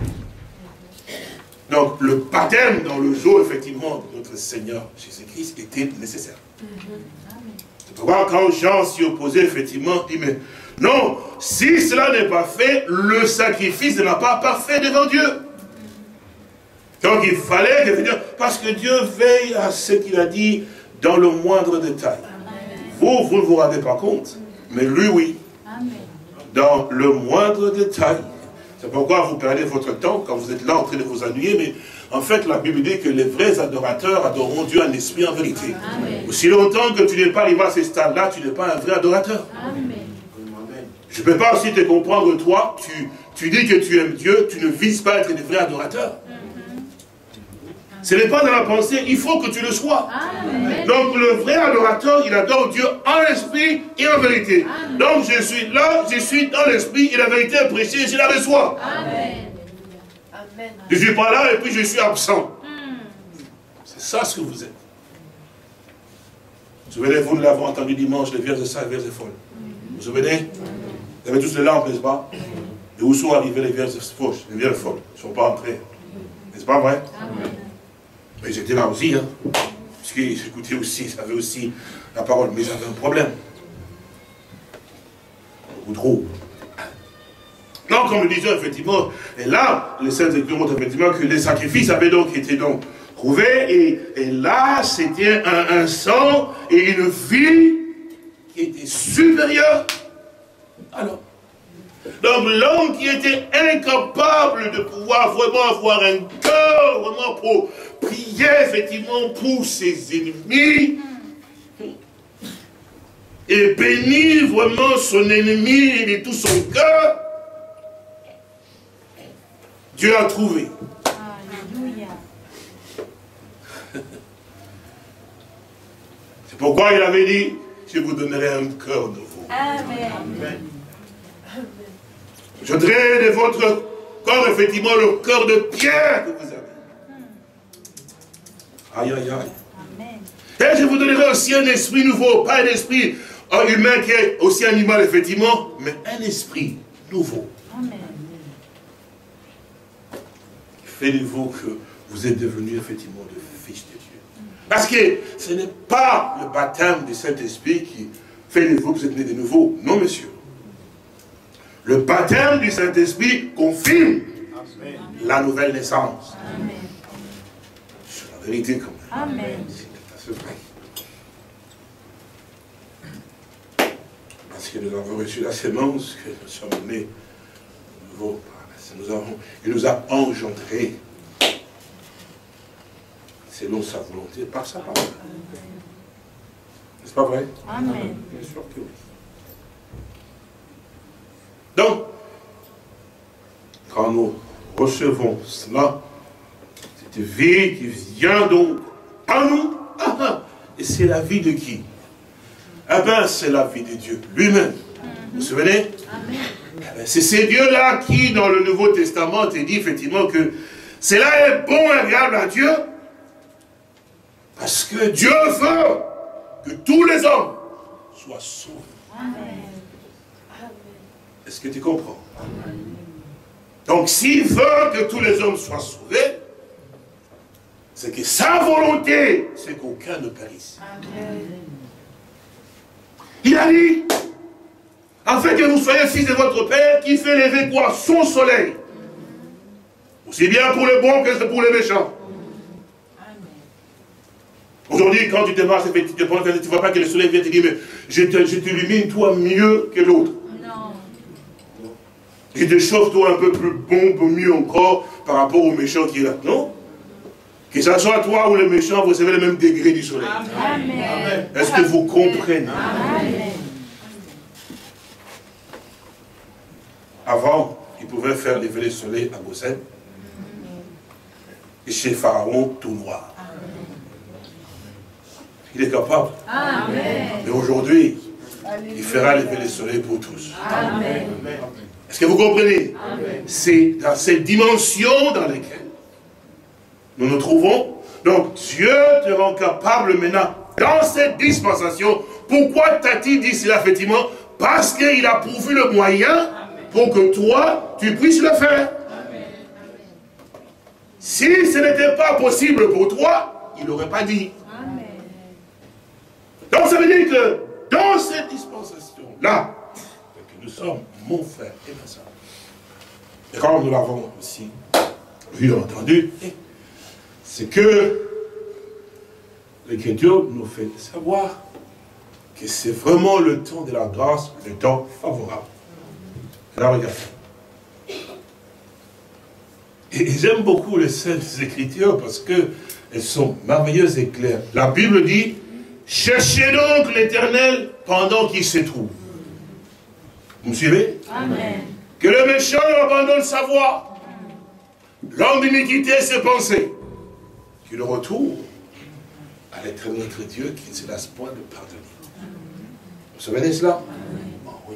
Donc le baptême dans le jour, effectivement, de notre Seigneur Jésus-Christ était nécessaire. C'est pourquoi quand Jean s'y opposait, effectivement, il dit, mais non, si cela n'est pas fait, le sacrifice n'est pas parfait devant Dieu. Donc il fallait que, parce que Dieu veille à ce qu'il a dit dans le moindre détail. Vous, vous ne vous rendez pas compte, mais lui, oui. Dans le moindre détail. C'est pourquoi vous perdez votre temps quand vous êtes là en train de vous ennuyer, mais en fait, la Bible dit que les vrais adorateurs adoreront Dieu en esprit, en vérité. Amen. Aussi longtemps que tu n'es pas arrivé à ce stade-là, tu n'es pas un vrai adorateur. Amen. Je ne peux pas aussi te comprendre, toi, tu, tu dis que tu aimes Dieu, tu ne vises pas à être un vrai adorateur. Ce n'est pas dans la pensée, il faut que tu le sois. Amen. Donc le vrai adorateur, il adore Dieu en esprit et en vérité. Amen. Donc je suis là, je suis dans l'esprit et la vérité est prêchée et je la reçois. Amen. Je ne suis pas là et puis je suis absent. C'est ça ce que vous êtes. Vous vous souvenez, vous nous l'avons entendu dimanche, les vierges sages, les vierges folles. Vous vous souvenez? Vous avez tous les lampes, n'est-ce pas? Et où sont arrivées les vierges fausses, les vierges folles? Ils ne sont pas entrées. N'est-ce pas vrai? Amen. Mais j'étais là aussi, hein. Parce que j'écoutais aussi, j'avais aussi la parole, mais j'avais un problème. Beaucoup trop. Non, comme le disait effectivement, et là, les Saintes Écritures montrent effectivement que les sacrifices avaient donc été donc trouvés, et, et là, c'était un, un sang et une vie qui était supérieure. Alors, donc l'homme qui était incapable de pouvoir vraiment avoir un cœur, vraiment pour prier effectivement pour ses ennemis, et bénir vraiment son ennemi de tout son cœur, Dieu a trouvé. Alléluia. C'est pourquoi il avait dit, je vous donnerai un cœur nouveau. Amen. Amen. Je donnerai de votre corps, effectivement, le cœur de pierre que vous avez. Aïe, aïe, aïe. Amen. Et je vous donnerai aussi un esprit nouveau, pas un esprit humain qui est aussi animal, effectivement, mais un esprit nouveau. Amen. Fait de vous que vous êtes devenus effectivement des fils de Dieu. Parce que ce n'est pas le baptême du Saint-Esprit qui fait de vous que vous êtes nés de nouveau. Non, monsieur. Le baptême du Saint-Esprit confirme Amen. La nouvelle naissance. Amen. C'est la vérité quand même. Amen. C'est tout à fait vrai. Parce que nous avons reçu la sémence, que nous sommes nés de nouveau. Nous avons, il nous a engendrés selon sa volonté, par sa parole. N'est-ce pas vrai? Amen. Bien sûr que oui. Donc, quand nous recevons cela, cette vie qui vient donc à nous, ah, ah, et c'est la vie de qui? Eh bien, c'est la vie de Dieu lui-même. Vous vous souvenez? Amen. C'est ces dieux-là qui, dans le Nouveau Testament, te dit effectivement que cela est bon et agréable à Dieu, parce que Dieu veut que tous les hommes soient sauvés. Est-ce que tu comprends? Amen. Donc, s'il veut que tous les hommes soient sauvés, c'est que sa volonté, c'est qu'aucun ne périsse. Amen. Il a dit, afin que vous soyez fils de votre Père, qui fait lever quoi? Son soleil. Aussi bien pour les bons que pour les méchants. Aujourd'hui, quand tu te marches, tu ne vois pas que le soleil vient te dire, mais je t'illumine toi mieux que l'autre. Non. Je te chauffe toi un peu plus bon, un peu mieux encore, par rapport au méchant qui est là. Non? Que ce soit toi ou le méchant, vous avez le même degré du soleil. Amen. Est-ce que vous comprenez? Amen. Avant, ils pouvaient faire lever le soleil à Goshen. Et chez Pharaon, tout noir. Il est capable. Amen. Mais aujourd'hui, il fera lever le soleil pour tous. Amen. Est-ce que vous comprenez? C'est dans cette dimension dans laquelle nous nous trouvons. Donc Dieu te rend capable maintenant, dans cette dispensation. Pourquoi t'a-t-il dit cela effectivement? Parce qu'il a pourvu le moyen pour que toi, tu puisses le faire. Amen. Si ce n'était pas possible pour toi, il n'aurait pas dit. Amen. Donc ça veut dire que dans cette dispensation-là, que nous sommes mon frère et ma soeur. Et comme nous l'avons aussi vu et entendu, c'est que l'Écriture nous fait savoir que c'est vraiment le temps de la grâce, le temps favorable. Là, regardez. Et j'aime beaucoup les Saintes Écritures parce qu'elles sont merveilleuses et claires. La Bible dit, cherchez donc l'Éternel pendant qu'il se trouve. Vous me suivez? Amen. Que le méchant abandonne sa voie. L'homme d'iniquité ses pensées. Qu'il retourne à l'Éternel notre Dieu qui ne se lasse point de pardonner. Vous vous souvenez de cela? Oh, oui.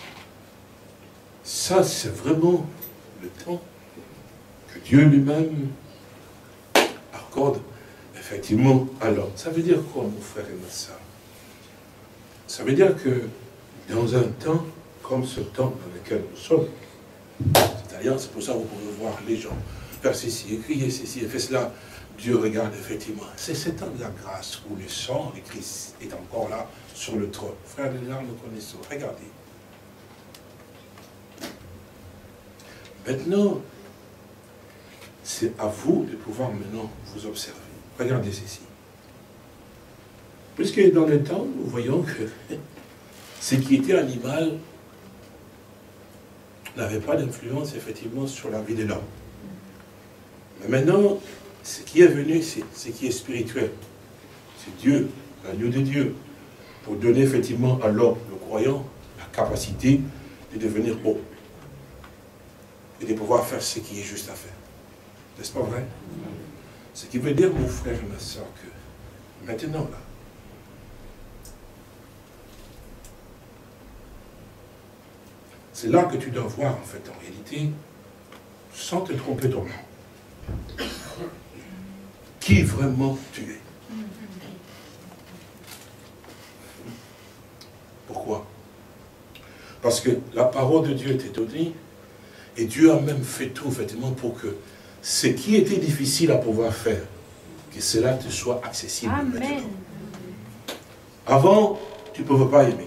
Ça, c'est vraiment le temps que Dieu lui-même accorde effectivement à l'homme. Ça veut dire quoi, mon frère et ma soeur? Ça veut dire que dans un temps comme ce temps dans lequel nous sommes, c'est-à-dire, c'est pour ça que vous pouvez voir les gens faire ceci, crier ceci, et faire cela. Dieu regarde effectivement. C'est ce temps de la grâce où le sang de Christ est encore là sur le trône. Frères et sœurs, nous connaissons. Regardez. Maintenant, c'est à vous de pouvoir maintenant vous observer. Regardez ceci. Puisque dans le temps, nous voyons que ce qui était animal n'avait pas d'influence effectivement sur la vie de l'homme. Mais maintenant, ce qui est venu, c'est ce qui est spirituel. C'est Dieu, l'agneau de Dieu, pour donner effectivement à l'homme, le croyant, la capacité de devenir beau. Et de pouvoir faire ce qui est juste à faire. N'est-ce pas vrai? Ce qui veut dire, mon frère et ma soeur, que maintenant, là, c'est là que tu dois voir, en fait, en réalité, sans te tromper toi-même, qui vraiment tu es. Pourquoi? Parce que la parole de Dieu t'est donnée, et Dieu a même fait tout, effectivement, pour que ce qui était difficile à pouvoir faire, que cela te soit accessible. Amen. Maintenant. Avant, tu ne pouvais pas aimer.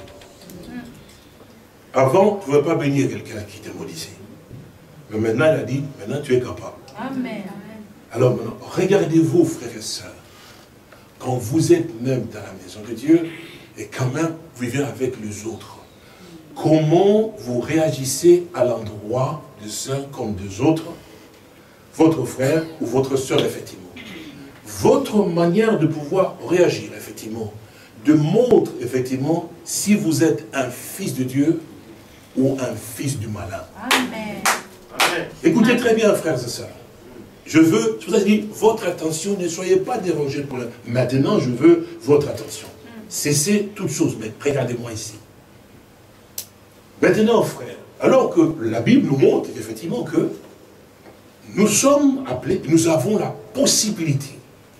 Avant, tu ne pouvais pas bénir quelqu'un qui te maudissait. Mais maintenant, il a dit, maintenant tu es capable. Amen. Alors maintenant, regardez-vous, frères et sœurs, quand vous êtes même dans la maison de Dieu, et quand même, vous vivez avec les autres. Comment vous réagissez à l'endroit des uns comme des autres, votre frère ou votre sœur, effectivement. Votre manière de pouvoir réagir, effectivement, démontre, effectivement, si vous êtes un fils de Dieu ou un fils du malin. Amen. Amen. Écoutez très bien, frères et sœurs. Je veux, je vous ai dit, votre attention, ne soyez pas dérangés pour le... Maintenant, je veux votre attention. Cessez toutes choses, mais regardez-moi ici. Maintenant, frère, alors que la Bible nous montre effectivement que nous sommes appelés, nous avons la possibilité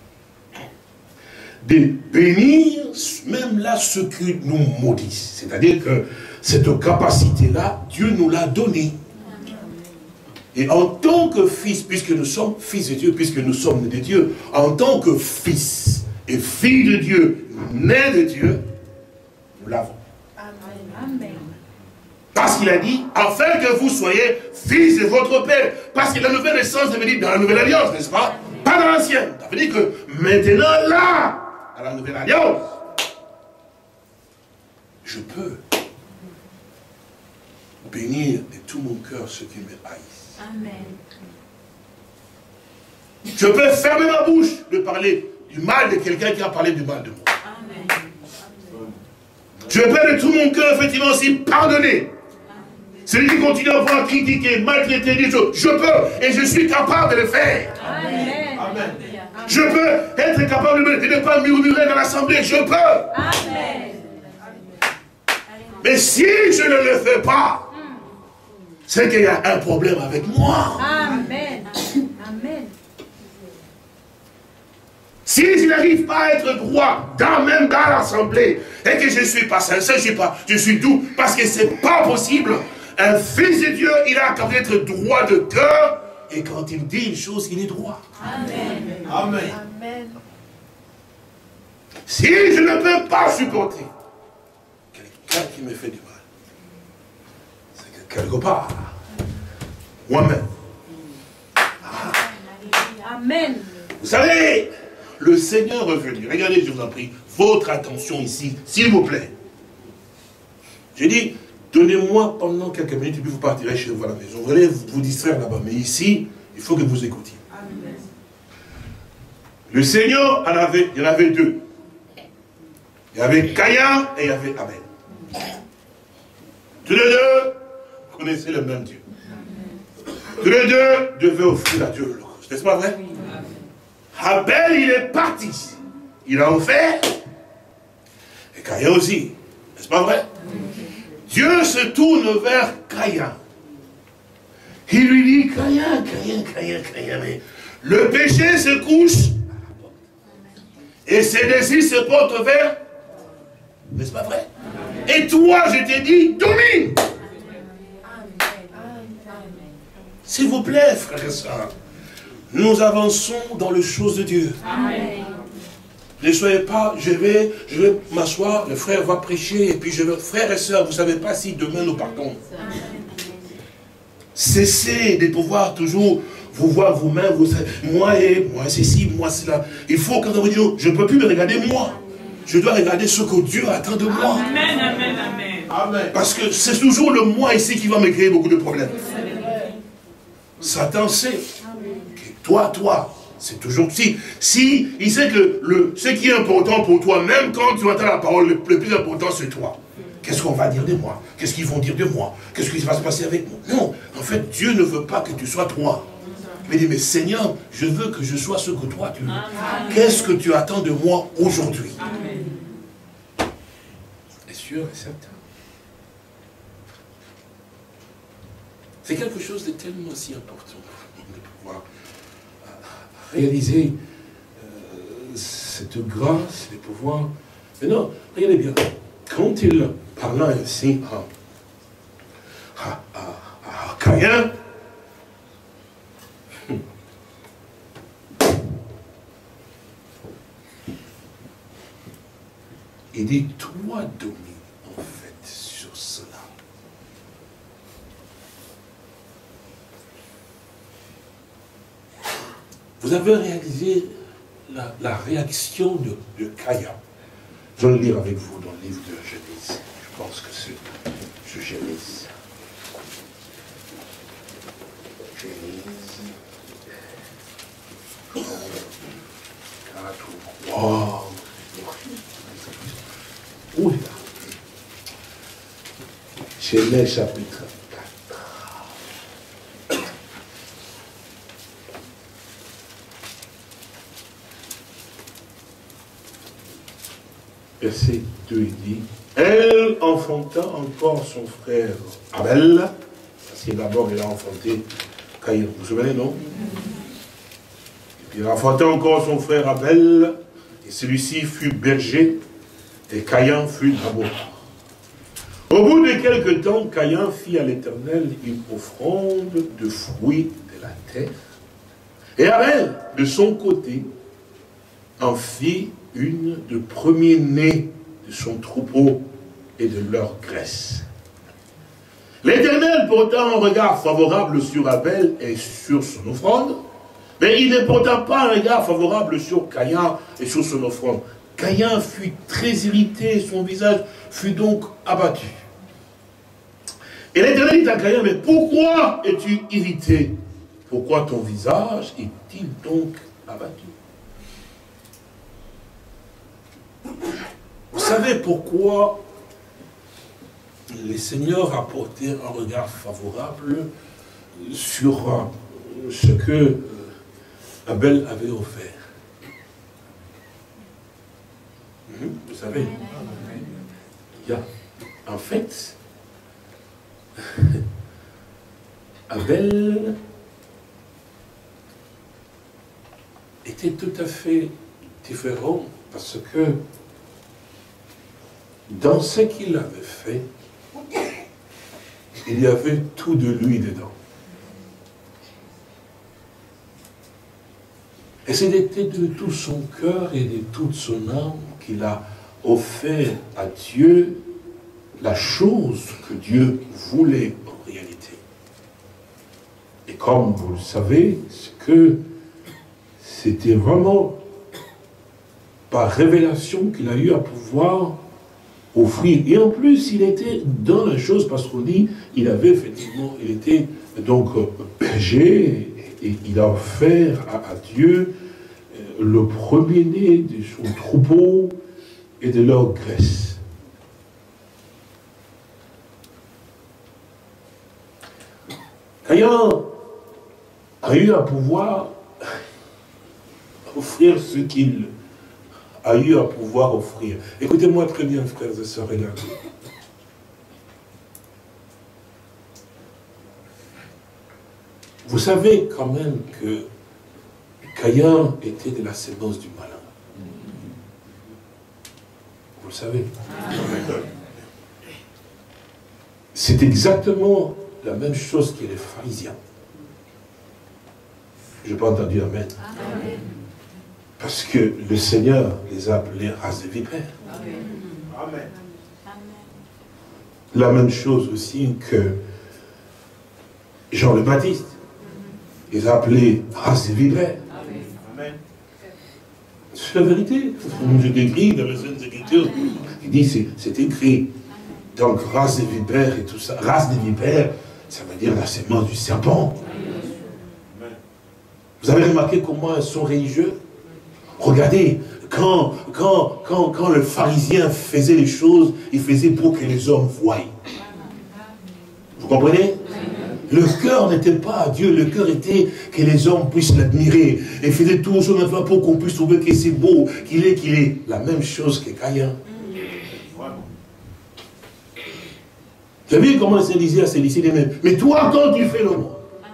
de bénir même là ceux qui nous maudissent. C'est-à-dire que cette capacité-là, Dieu nous l'a donnée. Et en tant que fils, puisque nous sommes fils de Dieu, puisque nous sommes de Dieu, en tant que fils et fille de Dieu, nés de Dieu, nous l'avons. Amen. Parce qu'il a dit, afin que vous soyez fils de votre Père. Parce que la nouvelle naissance veut dire dans la nouvelle alliance, n'est-ce pas? Pas dans l'ancienne. Ça veut dire que maintenant, là, à la nouvelle alliance, je peux bénir de tout mon cœur ceux qui me haïssent. Amen. Je peux fermer ma bouche de parler du mal de quelqu'un qui a parlé du mal de moi. Amen. Je peux de tout mon cœur, effectivement, aussi pardonner. Celui qui continue à voir critiquer, maltraiter les autres, je peux et je suis capable de le faire. Amen. Amen. Je peux être capable de ne pas murmurer dans l'assemblée, je peux. Amen. Mais si je ne le fais pas, c'est qu'il y a un problème avec moi. Amen. Amen. Si je n'arrive pas à être droit, dans, même dans l'assemblée, et que je ne suis pas sincère, je suis, pas, je suis doux, parce que ce n'est pas possible. Un fils de Dieu, il a qu'à être droit de cœur, et quand il dit une chose, il est droit. Amen. Amen. Amen. Si je ne peux pas supporter quelqu'un qui me fait du mal, c'est que quelque part, moi-même, ah, Amen. Vous savez, le Seigneur est venu. Regardez, je vous en prie, votre attention ici, s'il vous plaît. Je dis, donnez-moi pendant quelques minutes, et puis vous partirez chez vous à la maison. Vous allez vous distraire là-bas. Mais ici, il faut que vous écoutiez. Amen. Le Seigneur en avait, il y en avait deux. Il y avait Caïn et il y avait Abel. Tous les deux connaissaient le même Dieu. Tous les deux devaient offrir à Dieu l'holocauste. N'est-ce pas vrai? Abel, il est parti. Il a offert. Et Caïn aussi. N'est-ce pas vrai? Dieu se tourne vers Caïn. Il lui dit, Caïn, Caïn, Caïn, Caïn, mais le péché se couche et ses désirs se portent vers. N'est-ce pas vrai? Et toi, je t'ai dit, domine. S'il vous plaît, frères et sœurs, nous avançons dans les choses de Dieu. Amen. Ne soyez pas, je vais, je vais m'asseoir, le frère va prêcher, et puis je vais, frères et sœurs, vous ne savez pas si demain nous partons. Cessez de pouvoir toujours vous voir vous-même, vous, moi et moi ceci, moi cela. Il faut quand on vous dit, je ne peux plus me regarder moi. Je dois regarder ce que Dieu attend de moi. Amen, amen, amen. Amen. Parce que c'est toujours le moi ici qui va me créer beaucoup de problèmes. Satan sait que toi, toi, c'est toujours si. Si il sait que le, ce qui est important pour toi, même quand tu entends la parole, le, le plus important c'est toi. Qu'est-ce qu'on va dire de moi? Qu'est-ce qu'ils vont dire de moi? Qu'est-ce qui va se passer avec moi? Non, en fait, Dieu ne veut pas que tu sois toi. Mais il dit, mais Seigneur, je veux que je sois ce que toi tu veux. Qu'est-ce que tu attends de moi aujourd'hui? C'est sûr et certain. C'est quelque chose de tellement si important de pouvoir réaliser euh, cette grâce, de pouvoir... Mais non, regardez bien, quand il parla ainsi à, à, à, à Caïn, il dit, toi domine en fait sur cela. Vous avez réalisé la, la réaction de, de Caïn. Je vais le lire avec vous dans le livre de Genèse. Je pense que c'est de Genèse. Genèse. quatre, trois. Où est là? Genèse chapitre quatre. Verset deux, il dit, elle enfanta encore son frère Abel, parce que d'abord elle a enfanté Caïn. Vous vous souvenez, non? Et puis elle enfanta encore son frère Abel, et celui-ci fut berger, et Caïn fut laboureur. Au bout de quelque temps, Caïn fit à l'Éternel une offrande de fruits de la terre, et Abel, de son côté, en fit une de premier-né de son troupeau et de leur graisse. L'Éternel porta un regard favorable sur Abel et sur son offrande, mais il ne porta pas un regard favorable sur Caïn et sur son offrande. Caïn fut très irrité, son visage fut donc abattu. Et l'Éternel dit à Caïn, mais pourquoi es-tu irrité? Pourquoi ton visage est-il donc abattu? Vous savez pourquoi le Seigneur a porté un regard favorable sur ce que Abel avait offert? Vous savez, il y a, en fait, Abel était tout à fait différent parce que dans ce qu'il avait fait, il y avait tout de lui dedans. Et c'était de tout son cœur et de toute son âme qu'il a offert à Dieu la chose que Dieu voulait en réalité. Et comme vous le savez, ce que c'était vraiment par révélation qu'il a eu à pouvoir offrir. Et en plus, il était dans la chose, parce qu'on dit, il avait effectivement, il était donc berger, et, et il a offert à, à Dieu le premier-né de son troupeau et de leur graisse. Caïn a eu à pouvoir offrir ce qu'il a eu à pouvoir offrir. Écoutez-moi très bien, frères et sœurs, regardez. Vous savez quand même que Caïn était de la sémence du malin. Vous le savez. C'est exactement la même chose que les pharisiens. Je n'ai pas entendu amen. Amen. Parce que le Seigneur les a appelés race de vipères. Amen. La même chose aussi que Jean le Baptiste. Les a appelés race de vipères. Amen. C'est la vérité. C'est écrit dans les Écritures. Il dit, c'est écrit. Donc, race de vipères et tout ça. Race de vipères, ça veut dire la sémence du serpent. Amen. Vous avez remarqué comment ils sont religieux? Regardez, quand, quand, quand, quand le pharisien faisait les choses, il faisait pour que les hommes voient. Vous comprenez? Le cœur n'était pas à Dieu, le cœur était que les hommes puissent l'admirer. Et faisait tout son effort pour qu'on puisse trouver que c'est beau, qu'il est, qu'il est. La même chose que Caïn. Vous avez vu comment il se disait à ses disciples, mais toi, quand tu fais le monde,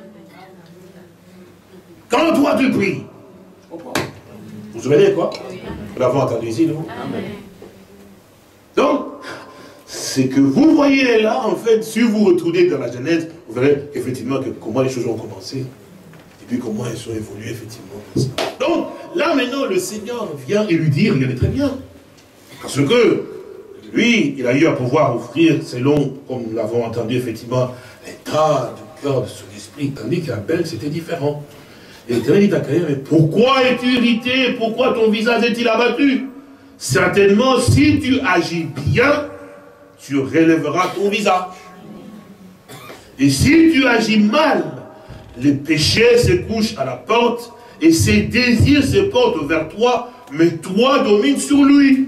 quand toi tu pries, vous vous souvenez quoi? Nous l'avons entendu ici, non? Amen. Donc, c'est que vous voyez là, en fait, si vous retournez dans la Genèse, vous verrez effectivement que, comment les choses ont commencé, et puis comment elles sont évoluées, effectivement. Donc, là maintenant, le Seigneur vient et lui dit, regardez très bien, parce que lui, il a eu à pouvoir offrir, selon, comme nous l'avons entendu, effectivement, l'état du cœur de son esprit, tandis qu'Abel, c'était différent. Et l'Éternel dit à Caïn, mais pourquoi es-tu irrité? Pourquoi ton visage est-il abattu? Certainement, si tu agis bien, tu relèveras ton visage. Et si tu agis mal, les péchés se couchent à la porte, et ses désirs se portent vers toi, mais toi domines sur lui.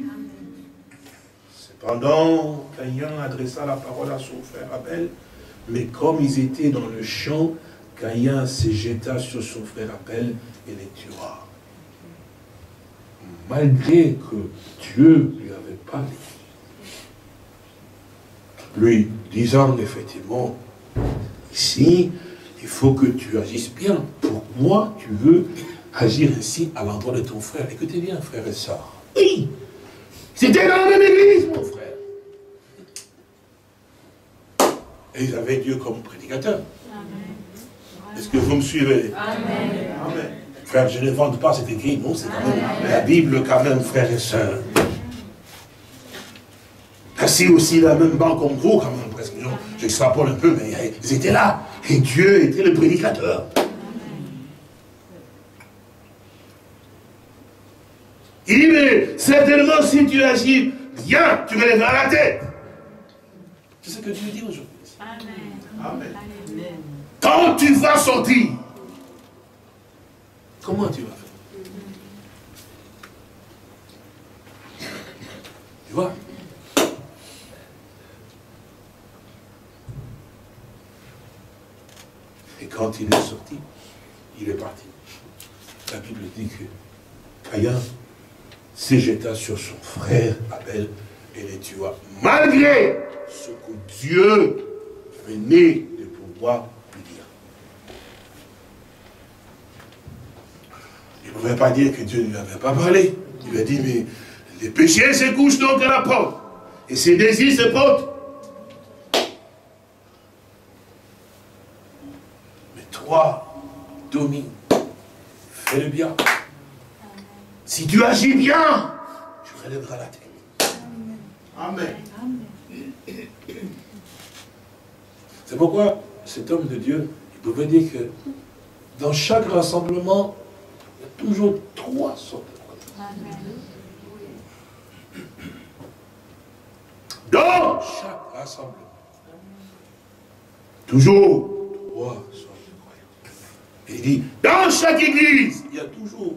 Cependant, Caïn adressa la parole à son frère Abel, mais comme ils étaient dans le champ, Caïn se jeta sur son frère Abel et les tua. Malgré que Dieu lui avait parlé. Lui disant effectivement, ici, il faut que tu agisses bien. Pourquoi tu veux agir ainsi à l'endroit de ton frère? Écoutez bien, frère et sœurs. Oui, c'était dans la même église, mon frère. Et ils avaient Dieu comme prédicateur. Est-ce que vous me suivez? Amen. Amen. Frère, je ne vante pas cet écrit, non, c'est quand même la Bible, quand même, frères et sœurs. Assis aussi la même banque comme vous, quand même, presque. J'extrapole un peu, mais ils étaient là. Et Dieu était le prédicateur. Il dit, mais certainement, si tu agis bien, tu me lèveras la tête. C'est ce que Dieu dit aujourd'hui. Amen. Amen. Amen. Quand tu vas sortir, comment tu vas faire? Tu vois? Et quand il est sorti, il est parti. La Bible dit que Caïn se jeta sur son frère Abel et les tua, malgré ce que Dieu venait de pouvoir lui dire. Il ne pouvait pas dire que Dieu ne lui avait pas parlé. Il lui a dit, mais les péchés se couchent donc à la porte, et ses désirs se portent. Mais toi, domine, fais le bien. Si tu agis bien, tu relèveras la tête. Amen. C'est pourquoi cet homme de Dieu, il pouvait dire que dans chaque rassemblement, toujours trois sortes de croyants. Dans chaque rassemblement, toujours trois sortes de croyants. Et il dit, dans chaque église, il y a toujours.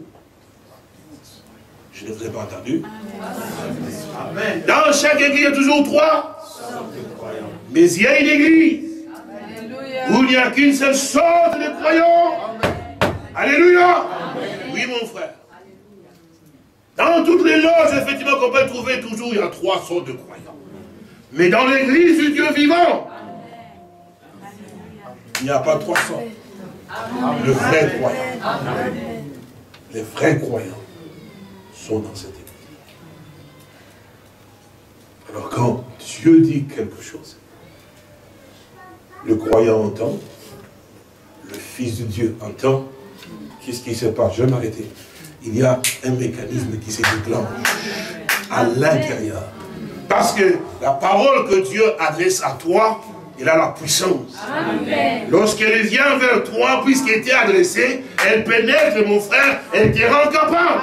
Je ne vous ai pas entendu. Amen. Dans chaque église, il y a toujours trois. Mais il y a une église où il n'y a qu'une seule sorte de croyants. Alléluia. Amen. Oui, mon frère. Dans toutes les loges, effectivement, qu'on peut trouver toujours, il y a trois sortes de croyants. Mais dans l'église du Dieu vivant, il n'y a pas trois sortes. Le vrai croyant. Les vrais croyants sont dans cette église. Alors quand Dieu dit quelque chose, le croyant entend, le Fils de Dieu entend, qu'est-ce qui se passe? Je vais m'arrêter. Il y a un mécanisme qui se déclenche à l'intérieur. Parce que la parole que Dieu adresse à toi, elle a la puissance. Lorsqu'elle vient vers toi, puisqu'elle t'est adressée, elle pénètre, mon frère, elle te rend capable.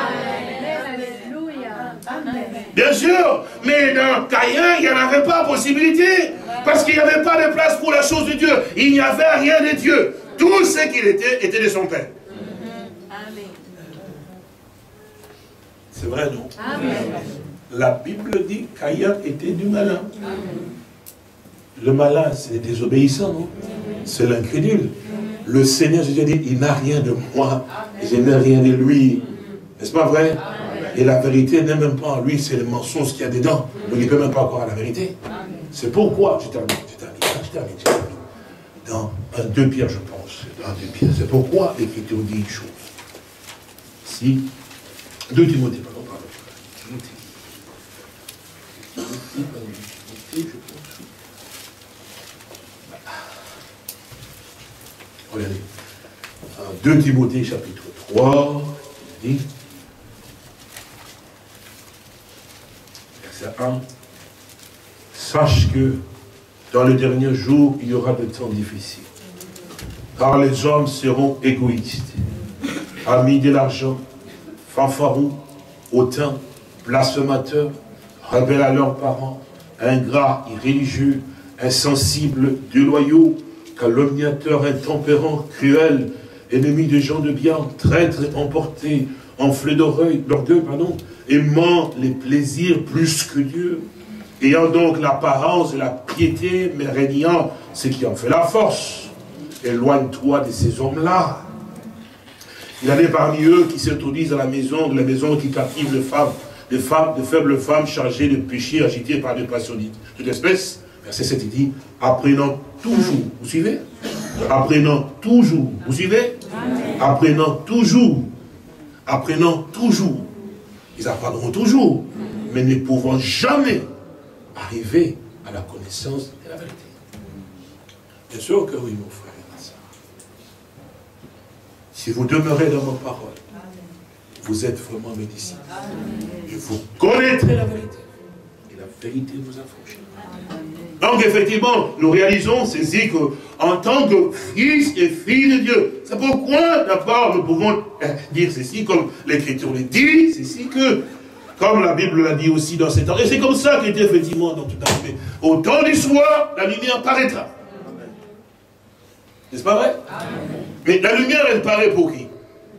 Bien sûr, mais dans Caïn, il n'y en avait pas possibilité. Parce qu'il n'y avait pas de place pour la chose de Dieu. Il n'y avait rien de Dieu. Tout ce qu'il était, était de son Père. C'est vrai, non? Amen. La Bible dit que Caïn était du malin. Amen. Le malin, c'est le désobéissant, non? C'est l'incrédule. Le Seigneur Jésus dit, il n'a rien de moi, et je n'ai rien de lui. N'est-ce pas vrai? Amen. Et la vérité n'est même pas en lui, c'est le mensonge qu'il y a dedans. Donc il ne peut même pas croire à la vérité. C'est pourquoi, je termine, je termine, je termine, je termine. Dans deux Pierre, je pense, dans deux Pierre, c'est pourquoi l'Écriture dit une chose. Si, deux Timothée, pardon, pardon, Timothée. Timothée, pardon, Timothée, je pense. Regardez. deux Timothée, chapitre trois, il dit, verset un, sache que dans le dernier jour, il y aura des temps difficiles. Car les hommes seront égoïstes, amis de l'argent, fanfarons, hautains, blasphémateurs, rebelles à leurs parents, ingrats, irréligieux, insensibles, déloyaux, calomniateurs, intempérants, cruels, ennemis des gens de bien, traîtres, emportés, enflés d'orgueil, pardon, aimant les plaisirs plus que Dieu, ayant donc l'apparence de la piété, mais régnant ce qui en fait la force. Éloigne-toi de ces hommes-là. Il y en a parmi eux qui s'introduisent dans la maison, de la maison qui captivent les femmes, des femmes, de faibles femmes chargées de péchés, agitées par des passions de toute espèce. Verset sept, il dit, apprenant toujours, vous suivez? Apprenant toujours, vous suivez? Apprenant toujours, apprenant toujours. Ils apprendront toujours, mais ne pouvant jamais arriver à la connaissance de la vérité. Bien sûr que oui, mon frère. Si vous demeurez dans ma parole, vous êtes vraiment mes disciples. Et vous connaîtrez la vérité. Et la vérité vous affranchira. Donc effectivement, nous réalisons ceci qu'en tant que fils et filles de Dieu, c'est pourquoi d'abord nous pouvons dire ceci, comme l'Écriture le dit, ceci que, comme la Bible l'a dit aussi dans cet temps, et c'est comme ça qu'il était effectivement dans tout à fait. Au temps du soir, la lumière paraîtra. N'est-ce pas vrai? Amen. Mais la lumière, elle paraît pour qui?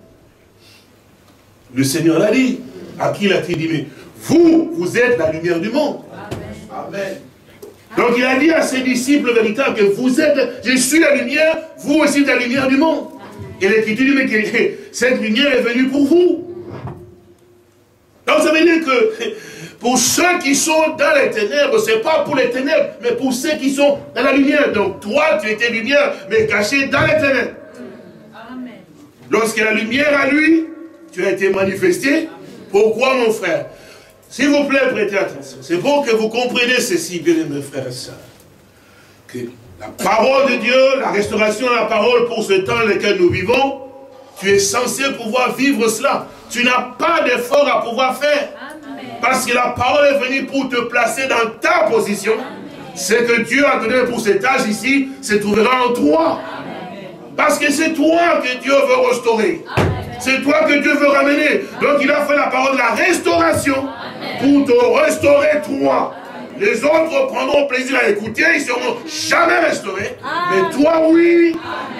Le Seigneur l'a dit. À qui l'a-t-il dit? Mais vous, vous êtes la lumière du monde. Amen. Amen. Donc il a dit à ses disciples véritables que vous êtes, je suis la lumière, vous aussi la lumière du monde. Et l'Écriture dit, mais que cette lumière est venue pour vous. Donc ça veut dire que pour ceux qui sont dans les ténèbres, ce n'est pas pour les ténèbres, mais pour ceux qui sont dans la lumière. Donc toi, tu étais lumière, mais caché dans les ténèbres. Amen. Lorsque la lumière à lui, tu as été manifesté. Pourquoi, mon frère? S'il vous plaît, prêtez attention. C'est pour que vous compreniez ceci, bien mes frères et sœurs. Que la parole de Dieu, la restauration de la parole pour ce temps dans lequel nous vivons, tu es censé pouvoir vivre cela. Tu n'as pas d'effort à pouvoir faire. Amen. Parce que la parole est venue pour te placer dans ta position. Ce que Dieu a donné pour cet âge ici, se trouvera en toi. Amen. Parce que c'est toi que Dieu veut restaurer. Amen. C'est toi que Dieu veut ramener. Donc il a fait la parole de la restauration pour te restaurer toi. Les autres prendront plaisir à écouter, ils ne seront jamais restaurés. Mais toi, oui.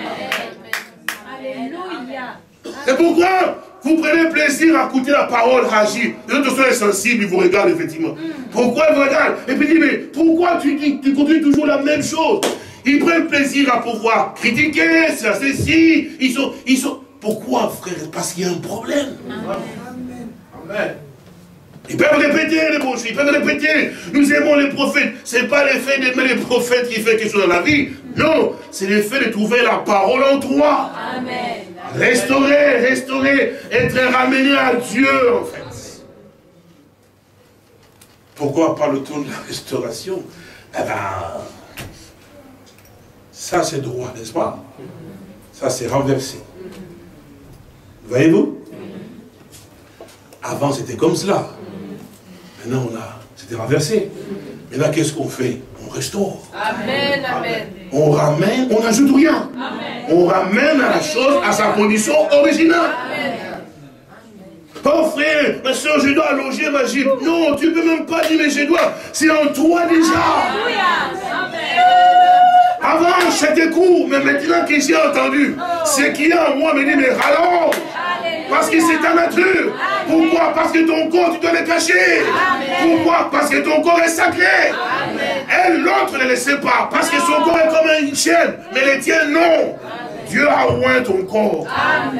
Alléluia. C'est pourquoi vous prenez plaisir à écouter la parole, agir. Les autres sont sensibles, ils vous regardent effectivement. Pourquoi ils vous regardent? Et puis ils disent, mais pourquoi tu, dis, tu continues toujours la même chose? Ils prennent plaisir à pouvoir critiquer, ça c'est si. Ils sont, ils sont... Pourquoi, frère? Parce qu'il y a un problème. Amen. Amen. Ils peuvent répéter les bons choses, ils peuvent répéter. Nous aimons les prophètes. Ce n'est pas l'effet d'aimer les prophètes qui fait quelque chose dans la vie. Non, c'est l'effet de trouver la parole en toi. Amen. Restaurer, restaurer, être ramené à Dieu, en fait. Pourquoi parle-t-on de la restauration? Eh bien, ça c'est droit, n'est-ce pas? Ça c'est renversé. Voyez-vous? Avant c'était comme cela. Maintenant on a, c'était renversé. Maintenant qu'est-ce qu'on fait? On restaure. Amen, amen. On ramène, on n'ajoute rien. Amen. On ramène à la chose à sa condition originale. Amen. Oh frère, ma soeur, je dois loger ma Jeep. Non, tu ne peux même pas dire mais je dois. C'est en toi déjà. Avant c'était court, mais maintenant que j'ai entendu, ce qu'il y a en moi me dit mais rallonge. Parce que c'est ta nature. Pourquoi? Parce que ton corps, tu dois le cacher. Pourquoi? Parce que ton corps est sacré. Elle, l'autre, ne le sait pas. Parce que son corps est comme une chaîne. Mais le tien, non. Dieu a oint ton corps. Amen.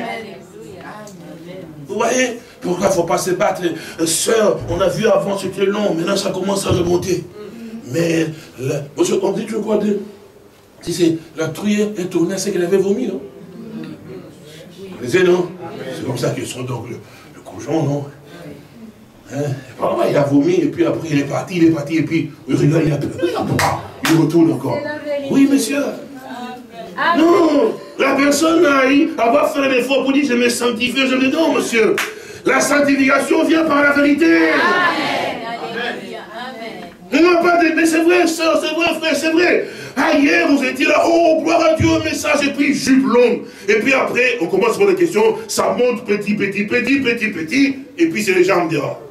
Vous voyez? Pourquoi il ne faut pas se battre? Sœur, on a vu avant, c'était long. Maintenant, ça commence à remonter. Mais, la, on dit toujours quoi de... Si c'est la trouille est tournée, c'est qu'elle avait vomi, non? Vous lisez, non? C'est comme ça qu'ils sont donc le, le cochon, non? Hein? Apparemment, il a vomi, et puis après, il est parti, il est parti, et puis, il regarde, il a peur. Il retourne encore. Oui, monsieur. Amen. Non, la personne a avoir fait un effort pour dire, je me sanctifie, je me dis, non, monsieur. La sanctification vient par la vérité. Amen. Non, pas de, mais c'est vrai, soeur, c'est vrai, frère, c'est vrai. Ah, hier, vous étiez là, oh, gloire à Dieu, message, et puis jupe longue. Et puis après, on commence par des questions, ça monte petit, petit, petit, petit, petit, et puis c'est les jambes dehors.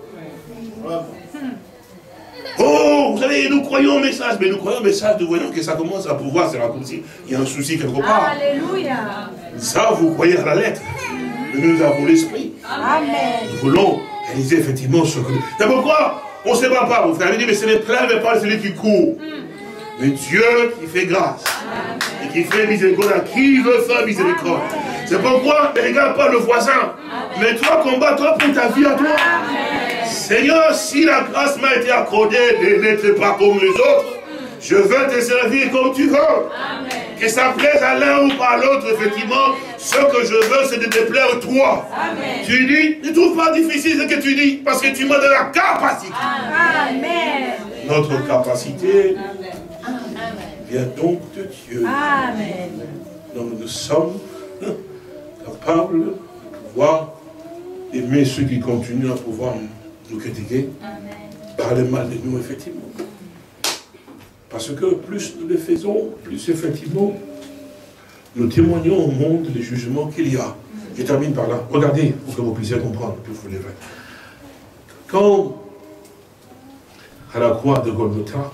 Oh, vous savez, nous croyons au message, mais nous croyons au message, nous voyons que ça commence à pouvoir se raccourcir. Il y a un souci quelque part. Alléluia. Ça, vous croyez à la lettre. Mais nous avons l'esprit. Amen. Nous voulons réaliser effectivement ce que nous... C'est pourquoi on ne se bat pas. Vous frère dit, mais ce n'est pas mais pas celui qui court. Mais Dieu qui fait grâce. Amen. Et qui fait miséricorde à qui veut faire miséricorde. C'est pourquoi ne regarde pas le voisin. Amen. Mais toi, combat-toi pour ta vie à toi. Amen. Seigneur, si la grâce m'a été accordée de n'être pas comme les autres, je veux te servir comme tu veux. Amen. Que ça plaise à l'un ou à l'autre, effectivement, ce que je veux, c'est de te plaire toi. Amen. Tu dis, ne trouve pas difficile ce que tu dis, parce que tu m'as de la capacité. Amen. Notre capacité vient donc de Dieu. Amen. Donc nous sommes capables de pouvoir aimer ceux qui continuent à pouvoir nous critiquer, amen, parler mal de nous, effectivement. Parce que plus nous le faisons, plus effectivement, nous témoignons au monde des jugements qu'il y a. Je termine par là. Regardez, pour que vous puissiez comprendre, puis vous lèverez. Quand, à la croix de Golgotha,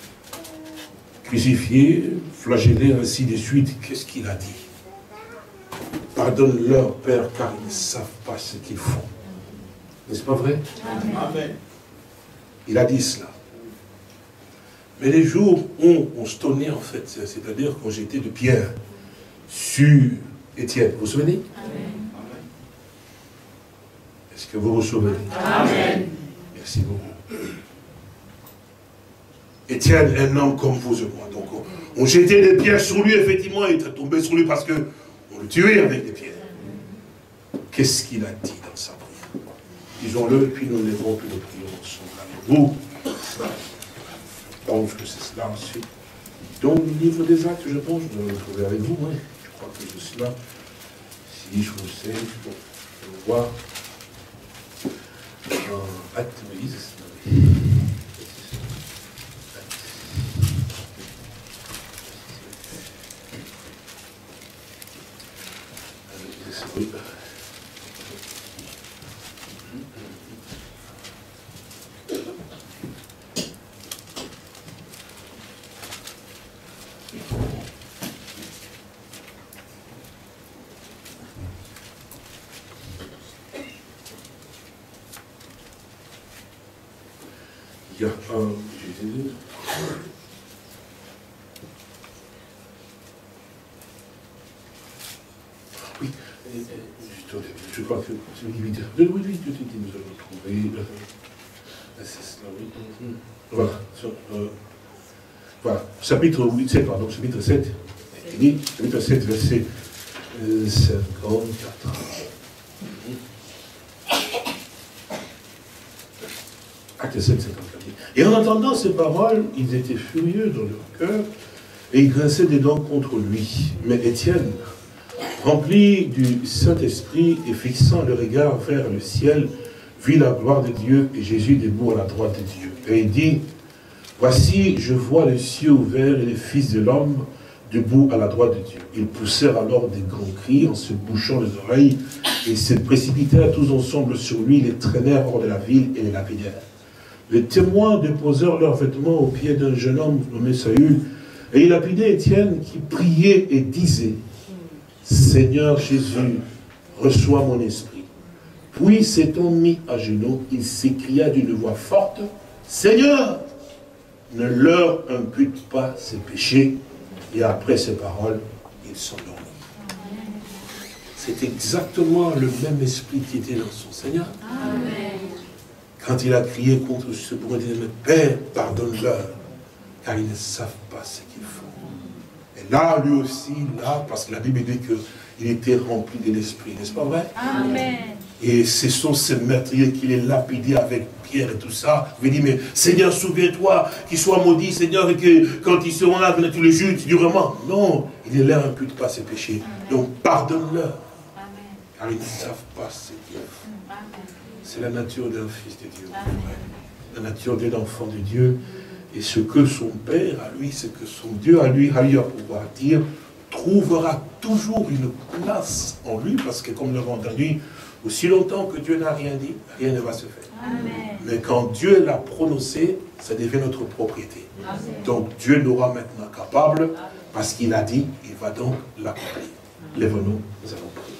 crucifié, flagellé, ainsi de suite, qu'est-ce qu'il a dit? Pardonne-leur, Père, car ils ne savent pas ce qu'ils font. N'est-ce pas vrai? Amen. Il a dit cela. Mais les jours où on se tenait, en fait, c'est-à-dire qu'on jetait de pierre sur Étienne, vous vous souvenez? Amen. Est-ce que vous vous souvenez? Amen. Merci beaucoup. Étienne, un homme comme vous et moi. Donc, on, on jetait des pierres sur lui, effectivement, il est tombé sur lui parce qu'on le tuait avec des pierres. Qu'est-ce qu'il a dit dans sa prière? Disons-le, puis nous lèverons, puis nous prions ensemble. Vous, donc que c'est cela ensuite. Dans le livre des actes, je pense, je vais le trouver avec vous, hein. Je crois que c'est cela. Si je vous sais, je vais voir. Euh, acte Moïse, c'est oui. Il y a un, Jésus. Oui, je crois que c'est lui qui dit. Oui, oui, je t'ai dit, nous allons trouver. C'est cela, oui. Voilà. Euh, voilà. Chapitre huit, pardon, chapitre sept. Il dit, chapitre sept, verset euh, cinquante-quatre. Acte sept, cinquante-quatre. Et en entendant ces paroles, ils étaient furieux dans leur cœur et ils grinçaient des dents contre lui. Mais Étienne, rempli du Saint-Esprit et fixant le regard vers le ciel, vit la gloire de Dieu et Jésus debout à la droite de Dieu. Et il dit, voici, je vois les cieux ouverts et les fils de l'homme debout à la droite de Dieu. Ils poussèrent alors des grands cris en se bouchant les oreilles et se précipitèrent tous ensemble sur lui, les traînèrent hors de la ville et les lapidèrent. Les témoins déposèrent leurs vêtements aux pieds d'un jeune homme nommé Saül, et ils lapidaient Étienne qui priait et disait, Seigneur Jésus, reçois mon esprit. Puis s'étant mis à genoux, il s'écria d'une voix forte, Seigneur, ne leur impute pas ses péchés. Et après ces paroles, il s'endormit. C'est exactement le même esprit qui était dans son Seigneur. Amen. Quand il a crié contre ce bourreau, il dit, mais Père, pardonne-leur, car ils ne savent pas ce qu'ils font. Et là, lui aussi, là, parce que la Bible dit qu'il était rempli de l'esprit, n'est-ce pas vrai? Amen. Et ce sont ces meurtriers qui les lapidaient avec pierre et tout ça. Il dit, mais Seigneur, souviens-toi qu'ils soient maudits, Seigneur, et que quand ils seront là, tous les jours, tu dis vraiment, non, il ne leur impute pas ses péchés. Amen. Donc, pardonne-leur, car ils ne savent pas ce qu'ils font. C'est la nature d'un fils de Dieu. Amen. La nature d'un enfant de Dieu. Et ce que son Père a lui, ce que son Dieu a lui, a eu à pouvoir dire, trouvera toujours une place en lui, parce que comme nous l'avons entendu, aussi longtemps que Dieu n'a rien dit, rien ne va se faire. Amen. Mais quand Dieu l'a prononcé, ça devient notre propriété. Amen. Donc Dieu nous rend maintenant capable, parce qu'il a dit, il va donc l'accomplir. Lève-nous, nous allons prier.